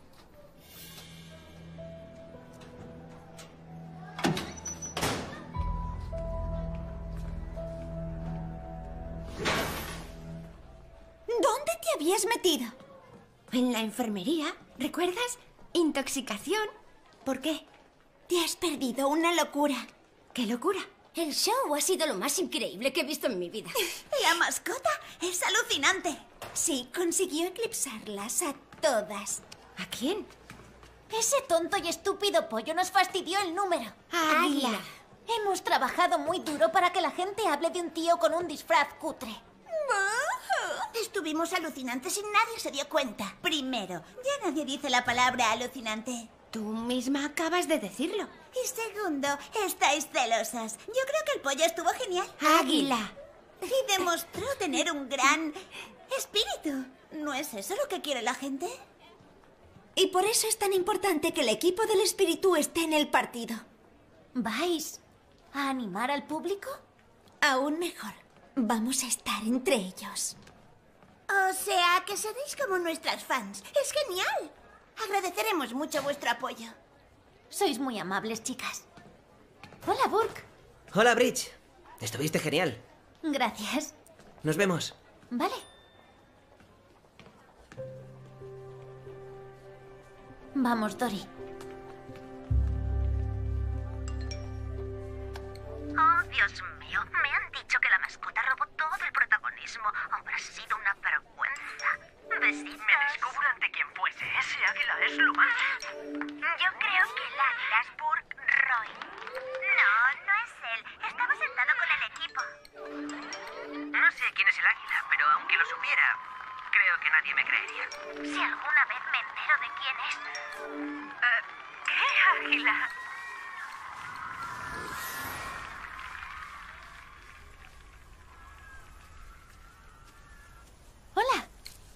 ¿Dónde te habías metido? En la enfermería, ¿recuerdas? Intoxicación. ¿Por qué? Te has perdido una locura. ¿Qué locura? El show ha sido lo más increíble que he visto en mi vida. La mascota es alucinante. Sí, consiguió eclipsarlas a todas. ¿A quién? Ese tonto y estúpido pollo nos fastidió el número. Águila. Hemos trabajado muy duro para que la gente hable de un tío con un disfraz cutre. Estuvimos alucinantes y nadie se dio cuenta. Primero, ya nadie dice la palabra alucinante. Tú misma acabas de decirlo. Y segundo, estáis celosas. Yo creo que el pollo estuvo genial. Águila. Y demostró tener un gran espíritu. ¿No es eso lo que quiere la gente? Y por eso es tan importante que el equipo del espíritu esté en el partido. ¿Vais a animar al público? Aún mejor. Vamos a estar entre ellos. O sea, que seréis como nuestras fans. Es genial. Agradeceremos mucho vuestro apoyo. Sois muy amables, chicas. Hola, Burke. Hola, Bridge. Estuviste genial. Gracias. Nos vemos. Vale. Vamos, Dory. Oh, Dios mío. Me han dicho que la mascota robó todo el protagonismo. Habrá sido una vergüenza. Besitos. Me descubro ante quien fuese. Ese águila es lo más. Yo creo que el águila es Burke Roy. No, no es él. Estaba sentado con el equipo. No sé quién es el águila, pero aunque lo supiera, creo que nadie me creería. Si alguna vez me entero de quién es... ¿Qué águila? Hola.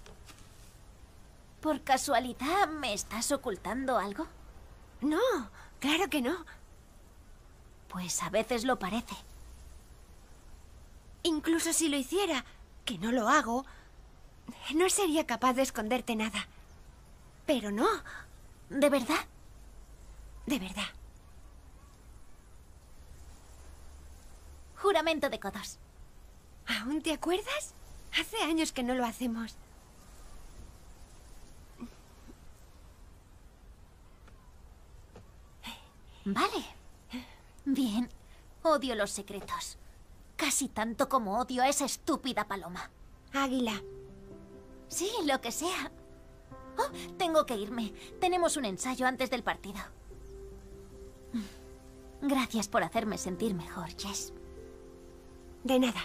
¿Por casualidad me estás ocultando algo? No, claro que no. Pues a veces lo parece. Incluso si lo hiciera, que no lo hago, no sería capaz de esconderte nada. Pero no. ¿De verdad? De verdad. Juramento de codos. ¿Aún te acuerdas? Hace años que no lo hacemos. Vale. Bien. Odio los secretos. Casi tanto como odio a esa estúpida paloma. Águila. Sí, lo que sea. Oh, tengo que irme. Tenemos un ensayo antes del partido. Gracias por hacerme sentir mejor, Jess. De nada.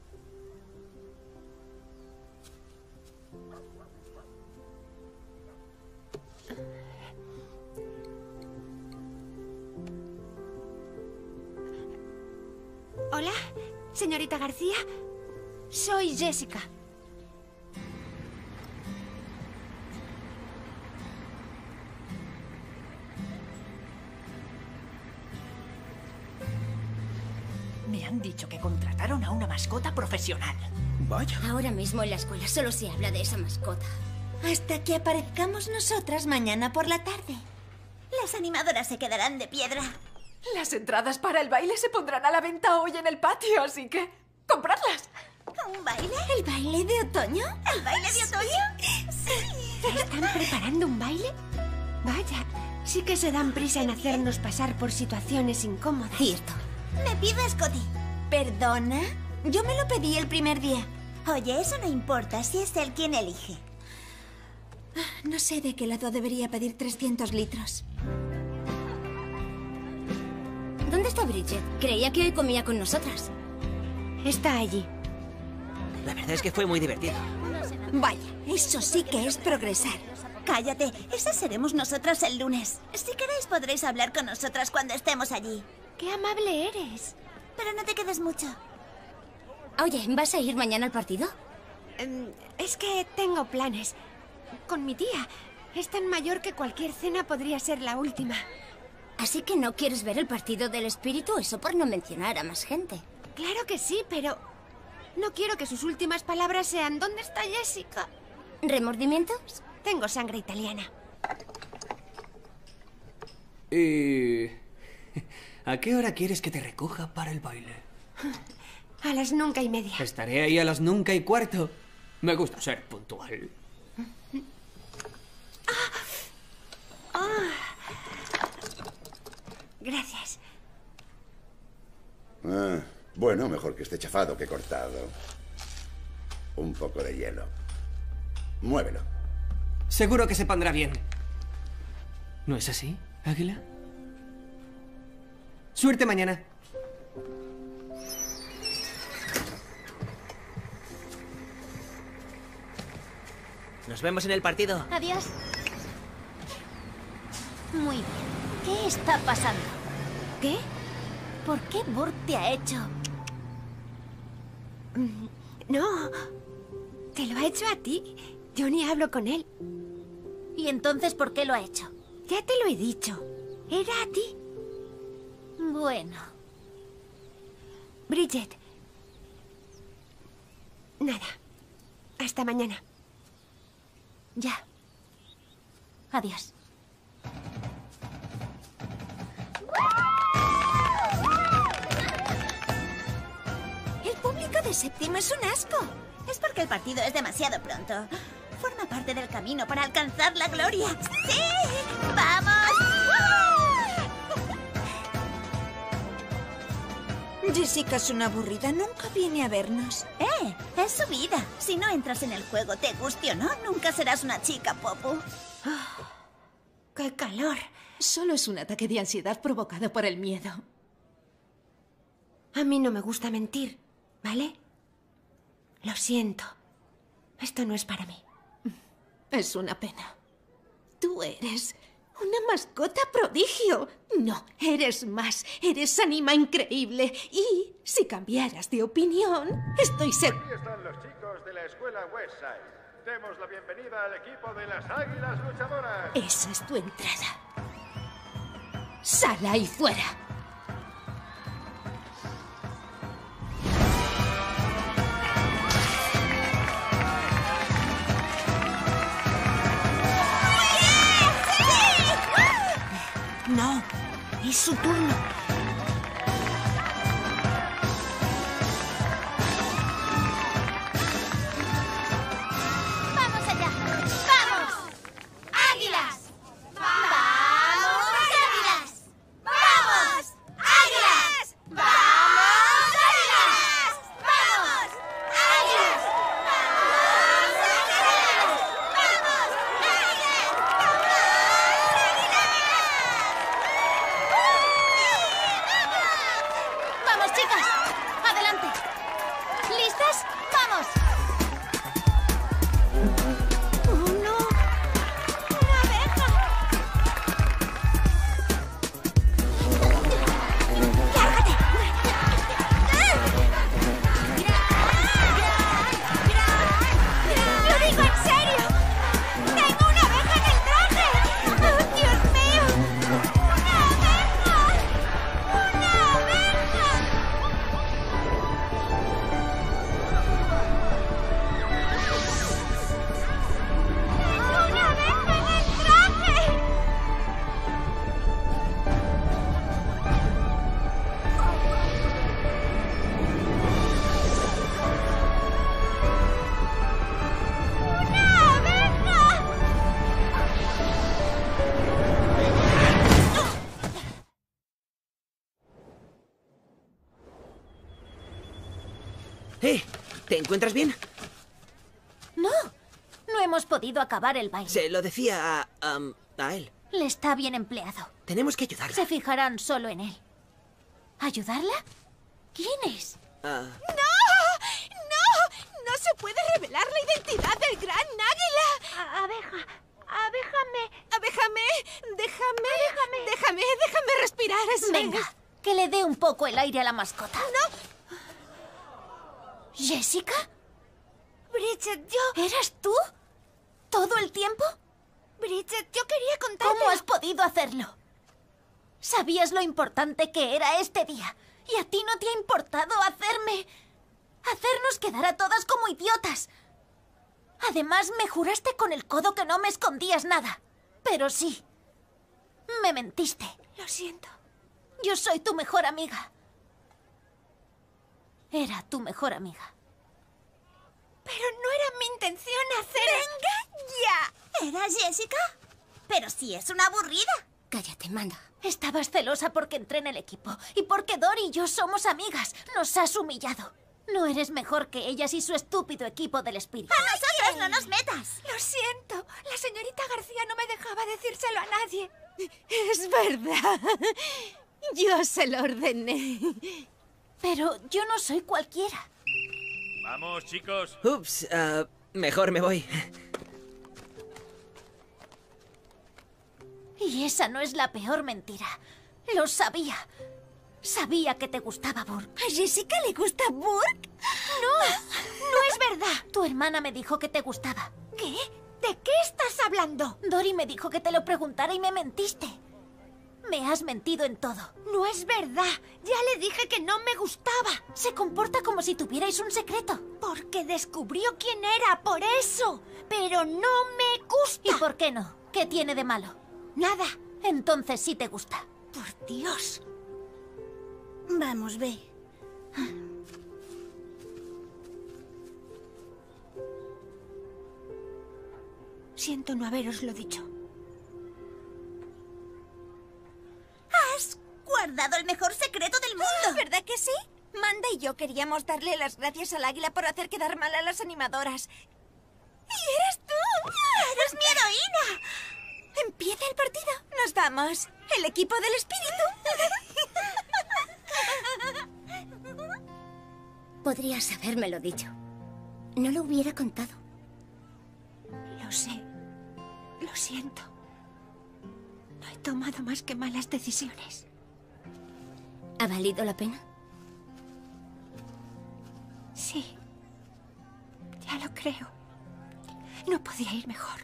Hola, señorita García. Soy Jessica. Me han dicho que contrataron a una mascota profesional. Vaya. Ahora mismo en la escuela solo se habla de esa mascota. Hasta que aparezcamos nosotras mañana por la tarde. Las animadoras se quedarán de piedra. Las entradas para el baile se pondrán a la venta hoy en el patio, así que ¡compradlas! ¿Un baile? ¿El baile de otoño? ¿El baile de otoño? Sí. ¿Están preparando un baile? Vaya, sí que se dan prisa en hacernos pasar por situaciones incómodas. Cierto. Me pido Scotty. ¿Perdona? Yo me lo pedí el primer día. Oye, eso no importa si es él quien elige. No sé de qué lado debería pedir 300 litros. ¿Dónde está Bridget? Creía que hoy comía con nosotras. Está allí. La verdad es que fue muy divertido. Vaya, eso sí que es progresar. Cállate, esas seremos nosotras el lunes. Si queréis podréis hablar con nosotras cuando estemos allí. ¡Qué amable eres! Pero no te quedes mucho. Oye, ¿vas a ir mañana al partido? Es que tengo planes. Con mi tía. Es tan mayor que cualquier cena podría ser la última. Así que no quieres ver el partido del espíritu, eso por no mencionar a más gente. Claro que sí, pero no quiero que sus últimas palabras sean ¿dónde está Jessica? ¿Remordimientos? Tengo sangre italiana. ¿Y a qué hora quieres que te recoja para el baile? A las 9:30. Estaré ahí a las 9:15. Me gusta ser puntual. Gracias. Bueno, mejor que esté chafado que cortado. Un poco de hielo. Muévelo. Seguro que se pondrá bien. ¿No es así, Águila? Suerte mañana. Nos vemos en el partido. Adiós. Muy bien. ¿Qué está pasando? ¿Qué? ¿Por qué Burt te ha hecho? No. Te lo ha hecho a ti. Yo ni hablo con él. ¿Y entonces por qué lo ha hecho? Ya te lo he dicho. Era a ti. Bueno. Bridget. Nada. Hasta mañana. Ya. Adiós. El público de séptimo es un asco. Es porque el partido es demasiado pronto. Forma parte del camino para alcanzar la gloria. ¡Sí! ¡Vamos! Jessica es una aburrida, nunca viene a vernos. Es su vida. Si no entras en el juego, te guste o no, nunca serás una chica, Popu. ¡Qué calor! Solo es un ataque de ansiedad provocado por el miedo. A mí no me gusta mentir, ¿vale? Lo siento. Esto no es para mí. Es una pena. Tú eres una mascota prodigio. No, eres más. Eres Anima increíble. Y si cambiaras de opinión, estoy seguro. Aquí están los chicos de la escuela Westside. Demos la bienvenida al equipo de las Águilas Luchadoras. Esa es tu entrada. Sal ahí fuera. No, es su turno. ¡Vamos allá! ¡Vamos! ¡Águilas! ¡Vamos, águilas! ¡Vamos! ¡Águilas! ¡Vamos, águilas! ¡Vamos! ¡Águilas! ¡Vamos, chicas! ¡Adelante! ¿Listas? ¡Vamos! ¡Oh, no! ¡Una abeja! ¡Lárgate! ¡Lo digo en serio! ¡Tengo una abeja en el traje! ¡Oh, Dios mío! ¡Una abeja! ¡Una abeja! ¿Te encuentras bien? No, no hemos podido acabar el baile. Se lo decía a él. Le está bien empleado. Tenemos que ayudarla. Se fijarán solo en él. ¿Ayudarla? ¿Quién es? ¡No! ¡No! ¡No se puede revelar la identidad del gran águila! Déjame respirar. Venga, que le dé un poco el aire a la mascota. ¡No! ¿Jessica? Bridget, yo... ¿Eras tú? ¿Todo el tiempo? Bridget, yo quería contarte... ¿Cómo has podido hacerlo? Sabías lo importante que era este día. Y a ti no te ha importado hacernos quedar a todas como idiotas. Además, me juraste con el codo que no me escondías nada. Pero sí, me mentiste. Lo siento. Yo soy tu mejor amiga. Era tu mejor amiga. Pero no era mi intención hacer... ¡Venga ya! ¿Eras Jessica? Pero sí es una aburrida. Cállate, manda. Estabas celosa porque entré en el equipo y porque Dory y yo somos amigas. Nos has humillado. No eres mejor que ellas y su estúpido equipo del espíritu. ¡A nosotros no nos metas! Lo siento. La señorita García no me dejaba decírselo a nadie. Es verdad. Yo se lo ordené. Pero yo no soy cualquiera. Vamos, chicos. Ups, mejor me voy. Y esa no es la peor mentira. Lo sabía. Sabía que te gustaba Burke. ¿A Jessica le gusta Burke? No es verdad. Tu hermana me dijo que te gustaba. ¿Qué? ¿De qué estás hablando? Dory me dijo que te lo preguntara y me mentiste. Me has mentido en todo. No es verdad. Ya le dije que no me gustaba. Se comporta como si tuvierais un secreto. Porque descubrió quién era, por eso. Pero no me gusta. ¿Y por qué no? ¿Qué tiene de malo? Nada. Entonces sí te gusta. Por Dios. Vamos, ve. Siento no haberoslo dicho. Has guardado el mejor secreto del mundo. ¿Verdad que sí? Manda y yo queríamos darle las gracias al águila por hacer quedar mal a las animadoras. ¡Y eres tú! ¡Eres mi heroína! Empieza el partido. Nos vamos. El equipo del espíritu. Podrías habérmelo dicho. No lo hubiera contado. Lo sé. Lo siento. No he tomado más que malas decisiones. ¿Ha valido la pena? Sí. Ya lo creo. No podía ir mejor.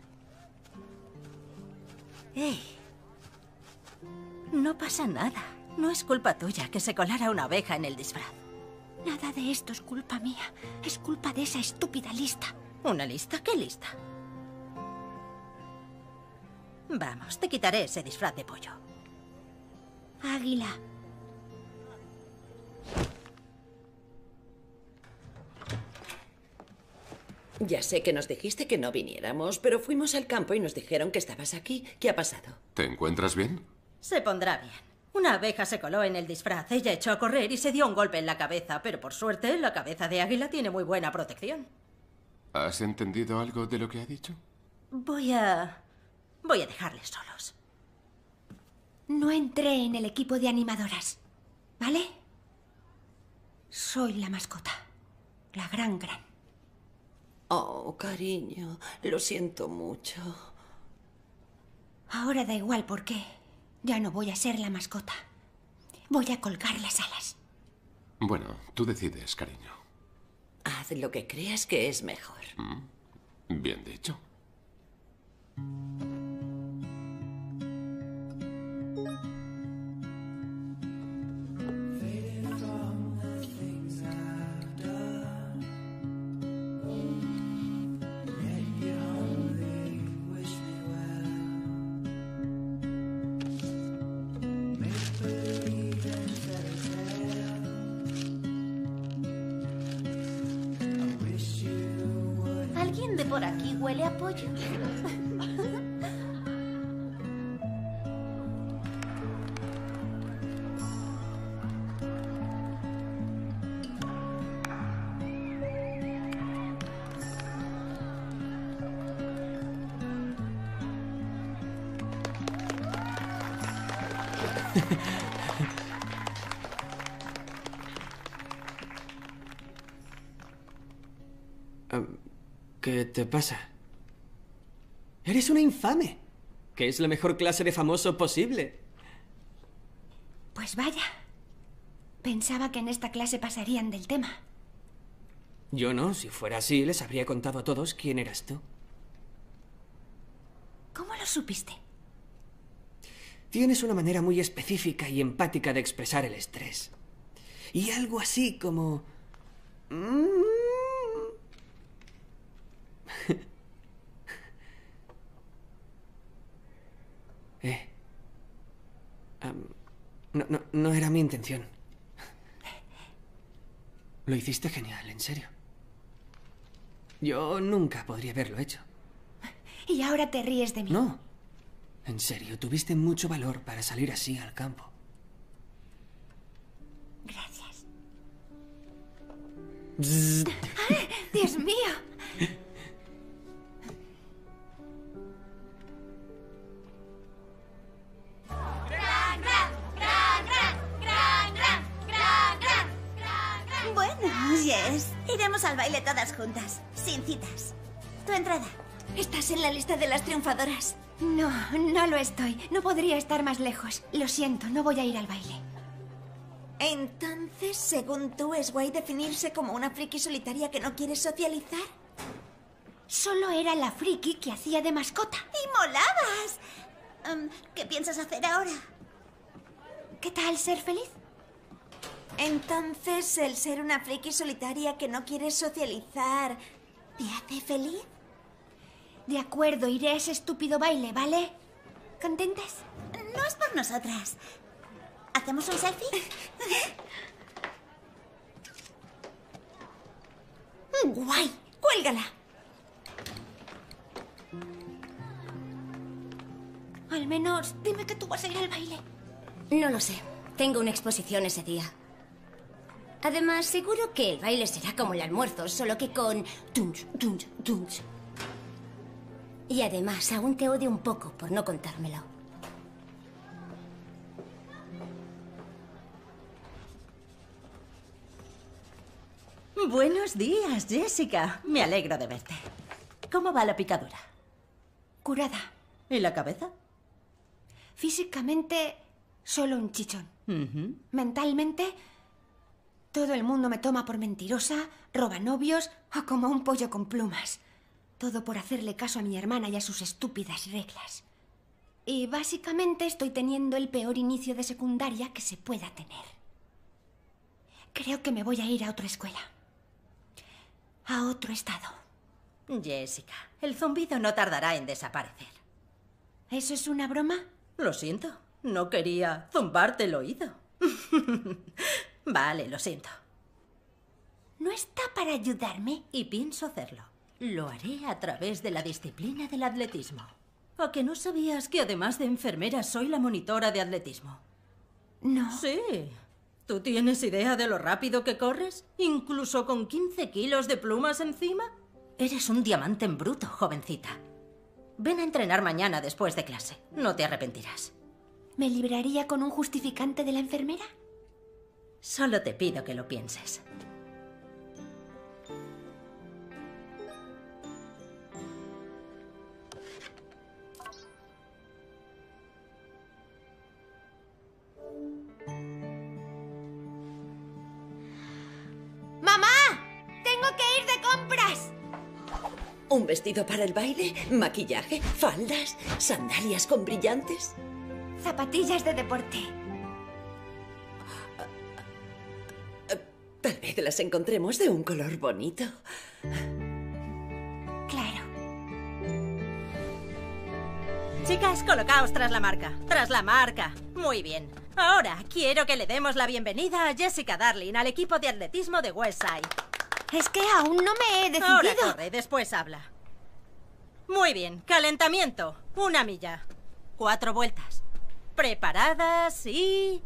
No pasa nada. No es culpa tuya que se colara una abeja en el disfraz. Nada de esto es culpa mía. Es culpa de esa estúpida lista. ¿Una lista? ¿Qué lista? Vamos, te quitaré ese disfraz de pollo. Águila. Ya sé que nos dijiste que no viniéramos, pero fuimos al campo y nos dijeron que estabas aquí. ¿Qué ha pasado? ¿Te encuentras bien? Se pondrá bien. Una abeja se coló en el disfraz. Ella echó a correr y se dio un golpe en la cabeza, pero por suerte la cabeza de águila tiene muy buena protección. ¿Has entendido algo de lo que ha dicho? Voy a dejarles solos. No entré en el equipo de animadoras, ¿vale? Soy la mascota. La gran. Oh, cariño, lo siento mucho. Ahora da igual por qué. Ya no voy a ser la mascota. Voy a colgar las alas. Bueno, tú decides, cariño. Haz lo que creas que es mejor. Bien dicho. ¿Alguien de por aquí huele a pollo? ¿Qué te pasa? Eres una infame, que es la mejor clase de famoso posible. Pues vaya. Pensaba que en esta clase pasarían del tema. Yo no, si fuera así, les habría contado a todos quién eras tú. ¿Cómo lo supiste? Tienes una manera muy específica y empática de expresar el estrés. Y algo así como... No era mi intención. Lo hiciste genial, en serio. Yo nunca podría haberlo hecho. Y ahora te ríes de mí. No. En serio, tuviste mucho valor para salir así al campo. Gracias. ¡Ay, Dios mío! Bueno, Jess, iremos al baile todas juntas, sin citas. Tu entrada. ¿Estás en la lista de las triunfadoras? No, no lo estoy. No podría estar más lejos. Lo siento, no voy a ir al baile. Entonces, según tú, ¿es guay definirse como una friki solitaria que no quiere socializar? Solo era la friki que hacía de mascota. ¡Y molabas! ¿Qué piensas hacer ahora? ¿Qué tal ser feliz? Entonces, el ser una friki solitaria que no quiere socializar, ¿te hace feliz? De acuerdo, iré a ese estúpido baile, ¿vale? ¿Contentas? No es por nosotras. ¿Hacemos un selfie? ¡Guay! ¡Cuélgala! Al menos dime que tú vas a ir al baile. No lo sé. Tengo una exposición ese día. Además, seguro que el baile será como el almuerzo, solo que con... tunch, tunch, tunch. Y además, aún te odio un poco por no contármelo. Buenos días, Jessica. Me alegro de verte. ¿Cómo va la picadura? Curada. ¿Y la cabeza? Físicamente, solo un chichón. Mentalmente, todo el mundo me toma por mentirosa, roba novios o como un pollo con plumas. Todo por hacerle caso a mi hermana y a sus estúpidas reglas. Y básicamente estoy teniendo el peor inicio de secundaria que se pueda tener. Creo que me voy a ir a otra escuela. A otro estado. Jessica, el zumbido no tardará en desaparecer. ¿Eso es una broma? Lo siento. No quería zumbarte el oído. Vale, lo siento. ¿No está para ayudarme? Y pienso hacerlo. Lo haré a través de la disciplina del atletismo. ¿A que no sabías que además de enfermera soy la monitora de atletismo? No. Sí. ¿Tú tienes idea de lo rápido que corres? ¿Incluso con 15 kilos de plumas encima? Eres un diamante en bruto, jovencita. Ven a entrenar mañana después de clase. No te arrepentirás. ¿Me libraría con un justificante de la enfermera? Solo te pido que lo pienses. ¡Mamá! ¡Tengo que ir de compras! ¿Un vestido para el baile? ¿Maquillaje? ¿Faldas? ¿Sandalias con brillantes? Zapatillas de deporte. Tal vez las encontremos de un color bonito. Claro. Chicas, colocaos tras la marca. Tras la marca. Muy bien. Ahora quiero que le demos la bienvenida a Jessica Darling al equipo de atletismo de Westside. Es que aún no me he decidido. Ahora corre, después habla. Muy bien, calentamiento. 1 milla. 4 vueltas. Preparadas y...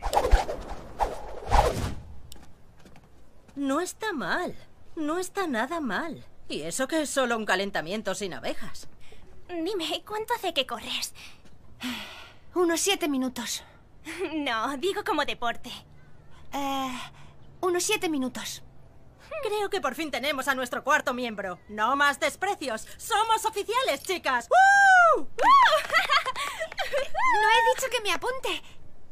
No está mal. No está nada mal. Y eso que es solo un calentamiento sin abejas. Dime, ¿cuánto hace que corres? Unos 7 minutos. No, digo como deporte. Unos 7 minutos. Creo que por fin tenemos a nuestro cuarto miembro. No más desprecios. ¡Somos oficiales, chicas! ¡Woo! No he dicho que me apunte.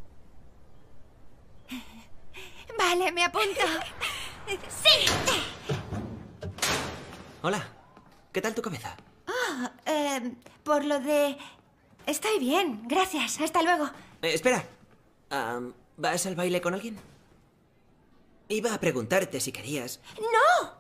Vale, me apunto. ¡Sí! Hola. ¿Qué tal tu cabeza? Por lo de... Estoy bien, gracias. Hasta luego. Espera. ¿Vas al baile con alguien? Iba a preguntarte si querías... ¡No!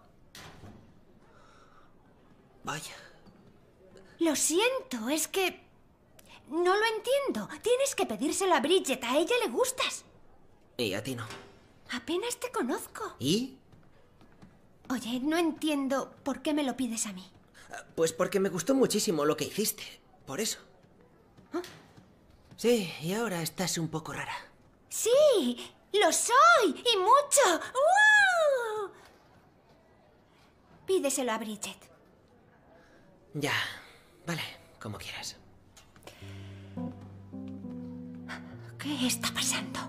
Vaya. Lo siento, es que... No lo entiendo. Tienes que pedírselo a Bridget. A ella le gustas. Y a ti no. Apenas te conozco. ¿Y? Oye, no entiendo por qué me lo pides a mí. Pues porque me gustó muchísimo lo que hiciste. Por eso. ¿Ah? Sí, y ahora estás un poco rara. ¡Sí! ¡Lo soy! ¡Y mucho! Pídeselo a Bridget. Ya. Vale, como quieras. ¿Qué está pasando?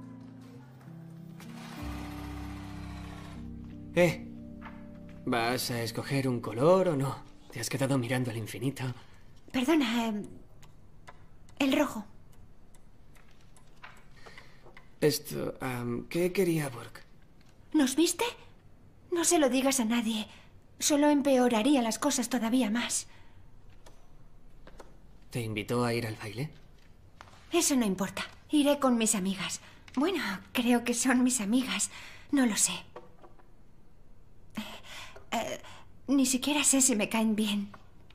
¿Vas a escoger un color o no? ¿Te has quedado mirando al infinito? Perdona, el rojo. Esto, ¿qué quería Burke? ¿Nos viste? No se lo digas a nadie. Solo empeoraría las cosas todavía más. ¿Te invitó a ir al baile? Eso no importa. Iré con mis amigas. Bueno, creo que son mis amigas. No lo sé. Ni siquiera sé si me caen bien.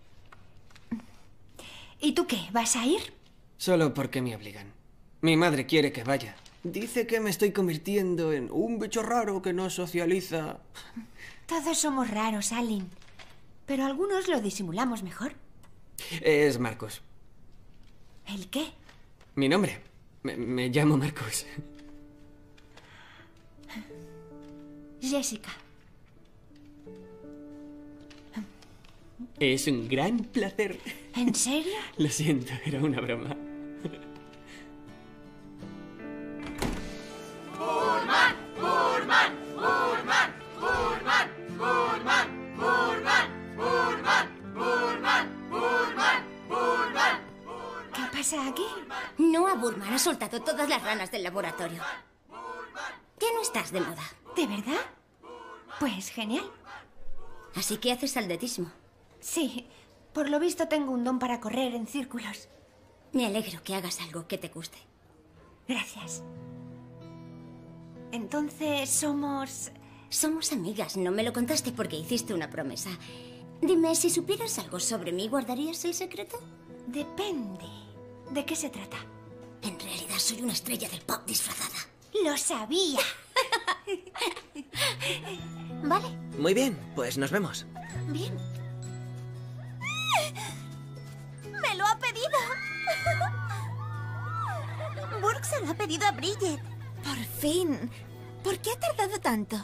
¿Y tú qué? ¿Vas a ir? Solo porque me obligan. Mi madre quiere que vaya. Dice que me estoy convirtiendo en un bicho raro que no socializa. Todos somos raros, Alin. Pero algunos lo disimulamos mejor. Es Marcos. ¿El qué? Mi nombre. Me llamo Marcos. Jessica. Es un gran placer. ¿En serio? Lo siento, era una broma. Burman, Burman, Burman, Burman, Burman, Burman, Burman, Burman, Burman, Burman. ¿Qué pasa aquí? Noah Burman ha soltado todas las ranas del laboratorio. Ya no estás de moda. ¿De verdad? Pues genial. Así que haces atletismo. Sí, por lo visto tengo un don para correr en círculos. Me alegro que hagas algo que te guste. Gracias. Entonces somos... Somos amigas. No me lo contaste porque hiciste una promesa. Dime, si supieras algo sobre mí, ¿guardarías el secreto? Depende. ¿De qué se trata? En realidad soy una estrella del pop disfrazada. ¡Lo sabía! Vale. Muy bien, pues nos vemos. Bien. ¡Me lo ha pedido! Burke se lo ha pedido a Bridget. Por fin. ¿Por qué ha tardado tanto?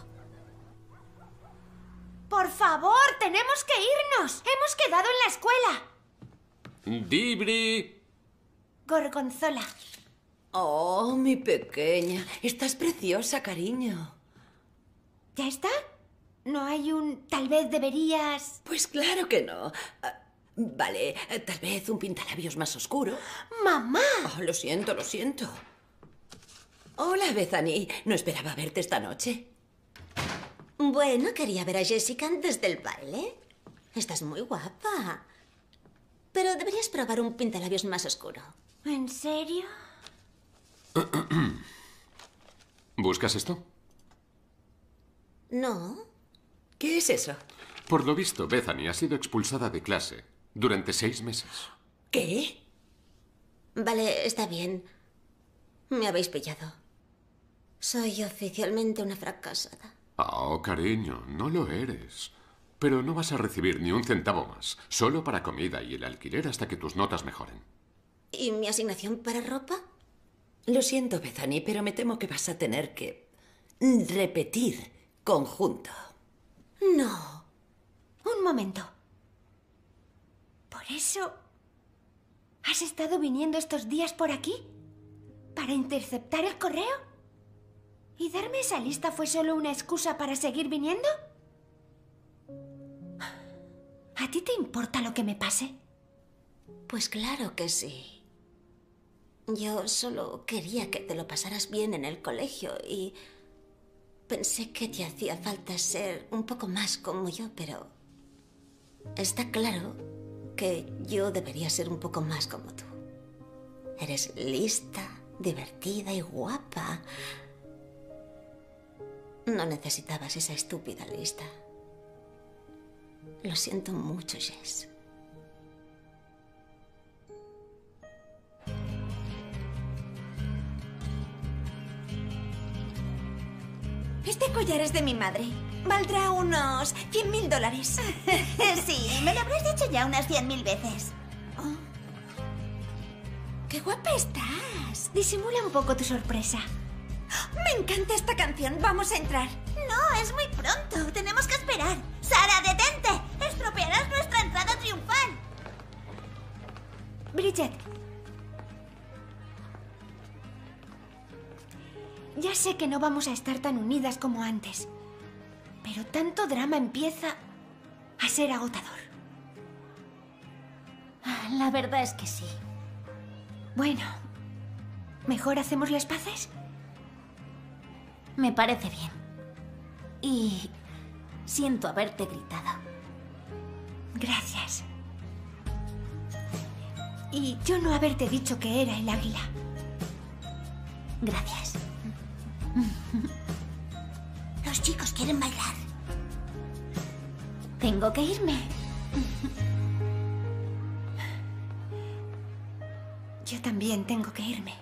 ¡Por favor! ¡Tenemos que irnos! ¡Hemos quedado en la escuela! ¡Dibri! Gorgonzola. Oh, mi pequeña. Estás preciosa, cariño. ¿Ya está? ¿No hay un... tal vez deberías...? Pues claro que no. Vale, tal vez un pintalabios más oscuro. ¡Mamá! Oh, lo siento, lo siento. Hola, Bethany. No esperaba verte esta noche. Bueno, quería ver a Jessica antes del baile. Estás muy guapa. Pero deberías probar un pintalabios más oscuro. ¿En serio? ¿Buscas esto? No. ¿Qué es eso? Por lo visto, Bethany ha sido expulsada de clase durante 6 meses. ¿Qué? Vale, está bien. Me habéis pillado. Soy oficialmente una fracasada. Oh, cariño, no lo eres. Pero no vas a recibir ni un centavo más. Solo para comida y el alquiler hasta que tus notas mejoren. ¿Y mi asignación para ropa? Lo siento, Bethany, pero me temo que vas a tener que repetir conjunto. No. Un momento. ¿Por eso has estado viniendo estos días por aquí? ¿Para interceptar el correo? ¿Y darme esa lista fue solo una excusa para seguir viniendo? ¿A ti te importa lo que me pase? Pues claro que sí. Yo solo quería que te lo pasaras bien en el colegio y pensé que te hacía falta ser un poco más como yo, pero está claro que yo debería ser un poco más como tú. Eres lista, divertida y guapa. No necesitabas esa estúpida lista. Lo siento mucho, Jess. Este collar es de mi madre. Valdrá unos $100.000. Sí, me lo habrás dicho ya unas 100.000 veces. Oh. ¡Qué guapa estás! Disimula un poco tu sorpresa. Me encanta esta canción. Vamos a entrar. No, es muy pronto. Tenemos que esperar. ¡Sara, detente! Estropearás nuestra entrada triunfal. Bridget. Ya sé que no vamos a estar tan unidas como antes, pero tanto drama empieza a ser agotador. La verdad es que sí. Bueno, ¿mejor hacemos las paces? Me parece bien. Y siento haberte gritado. Gracias. Y yo no haberte dicho que era el águila. Gracias. Los chicos quieren bailar. Tengo que irme. Yo también tengo que irme.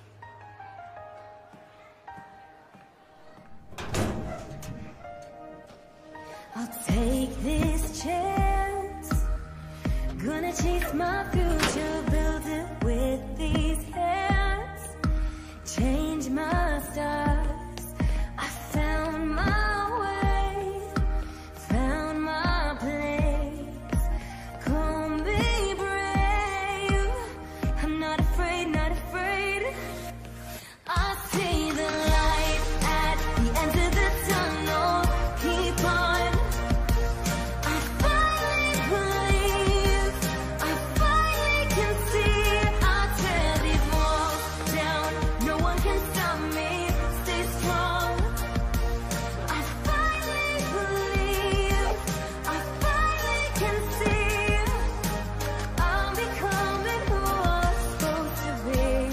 I'll take this chance. Gonna chase my future, build it with these hands. Change my stars. I found my way, found my place. Come be brave. I'm not afraid, not afraid. I see the light at the end of the tunnel. Keep on. I finally believe. I finally can see. I tear these walls down. No one can stop me. Stay strong. I finally believe. I finally can see. I'm becoming who I'm supposed to be.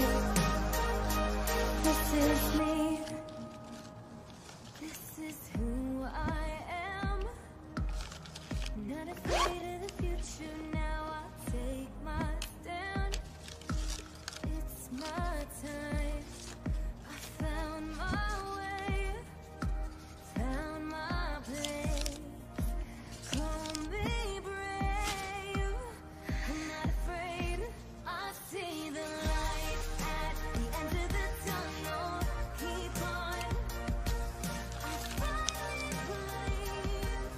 This is me. This is who I am. Not afraid of the future. Now I take my stand. It's my time. I found my way, found my place. Come be brave. I'm not afraid. I see the light at the end of the tunnel. Keep on. I finally believe.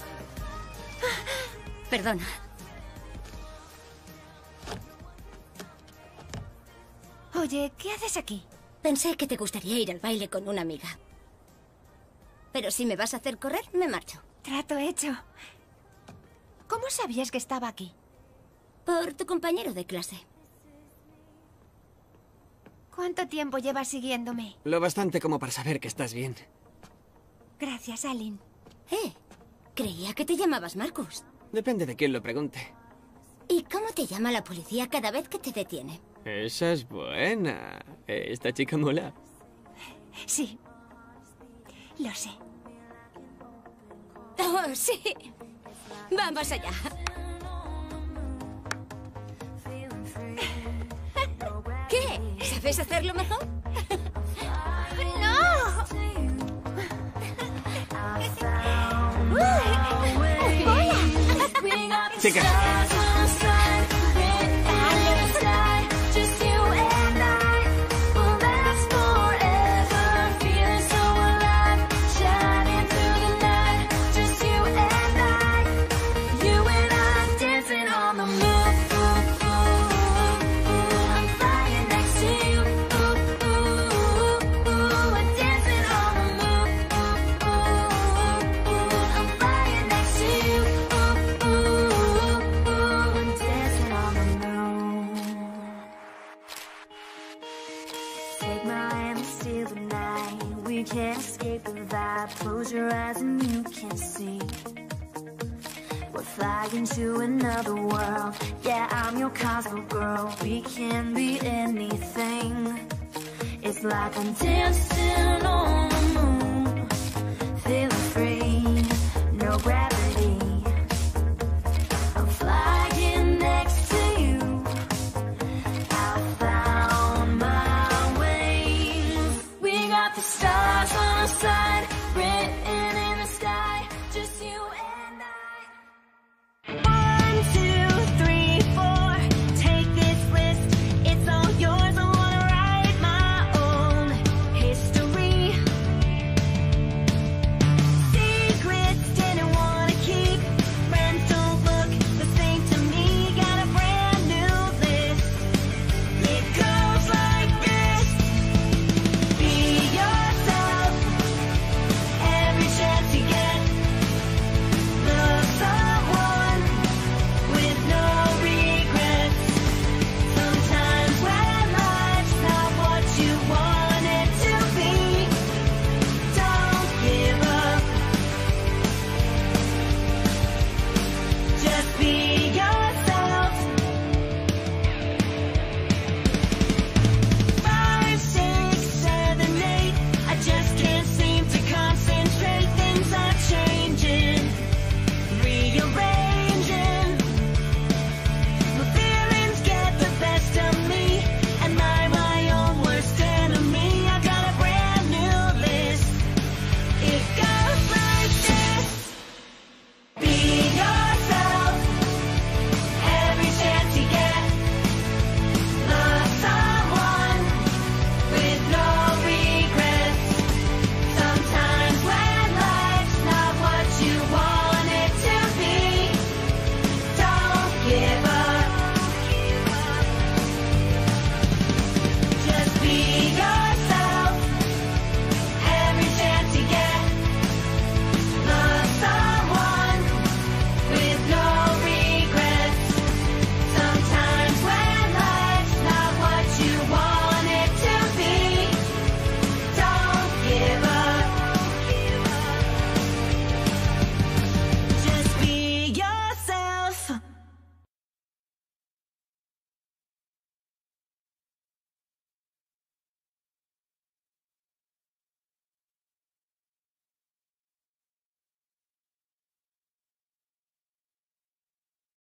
Perdona. Oye, ¿qué haces aquí? Pensé que te gustaría ir al baile con una amiga. Pero si me vas a hacer correr, me marcho. Trato hecho. ¿Cómo sabías que estaba aquí? Por tu compañero de clase. ¿Cuánto tiempo llevas siguiéndome? Lo bastante como para saber que estás bien. Gracias, Alin. Creía que te llamabas Marcus. Depende de quién lo pregunte. ¿Y cómo te llama la policía cada vez que te detiene? Esa es buena. Esta chica mola. Sí. Lo sé. Oh, sí. Vamos allá. ¿Qué? ¿Sabes hacerlo mejor? ¡No! Chicas. flying to another world. Yeah, I'm your Cosmo girl. We can be anything. It's like I'm dancing on the moon, feeling free. No gravity.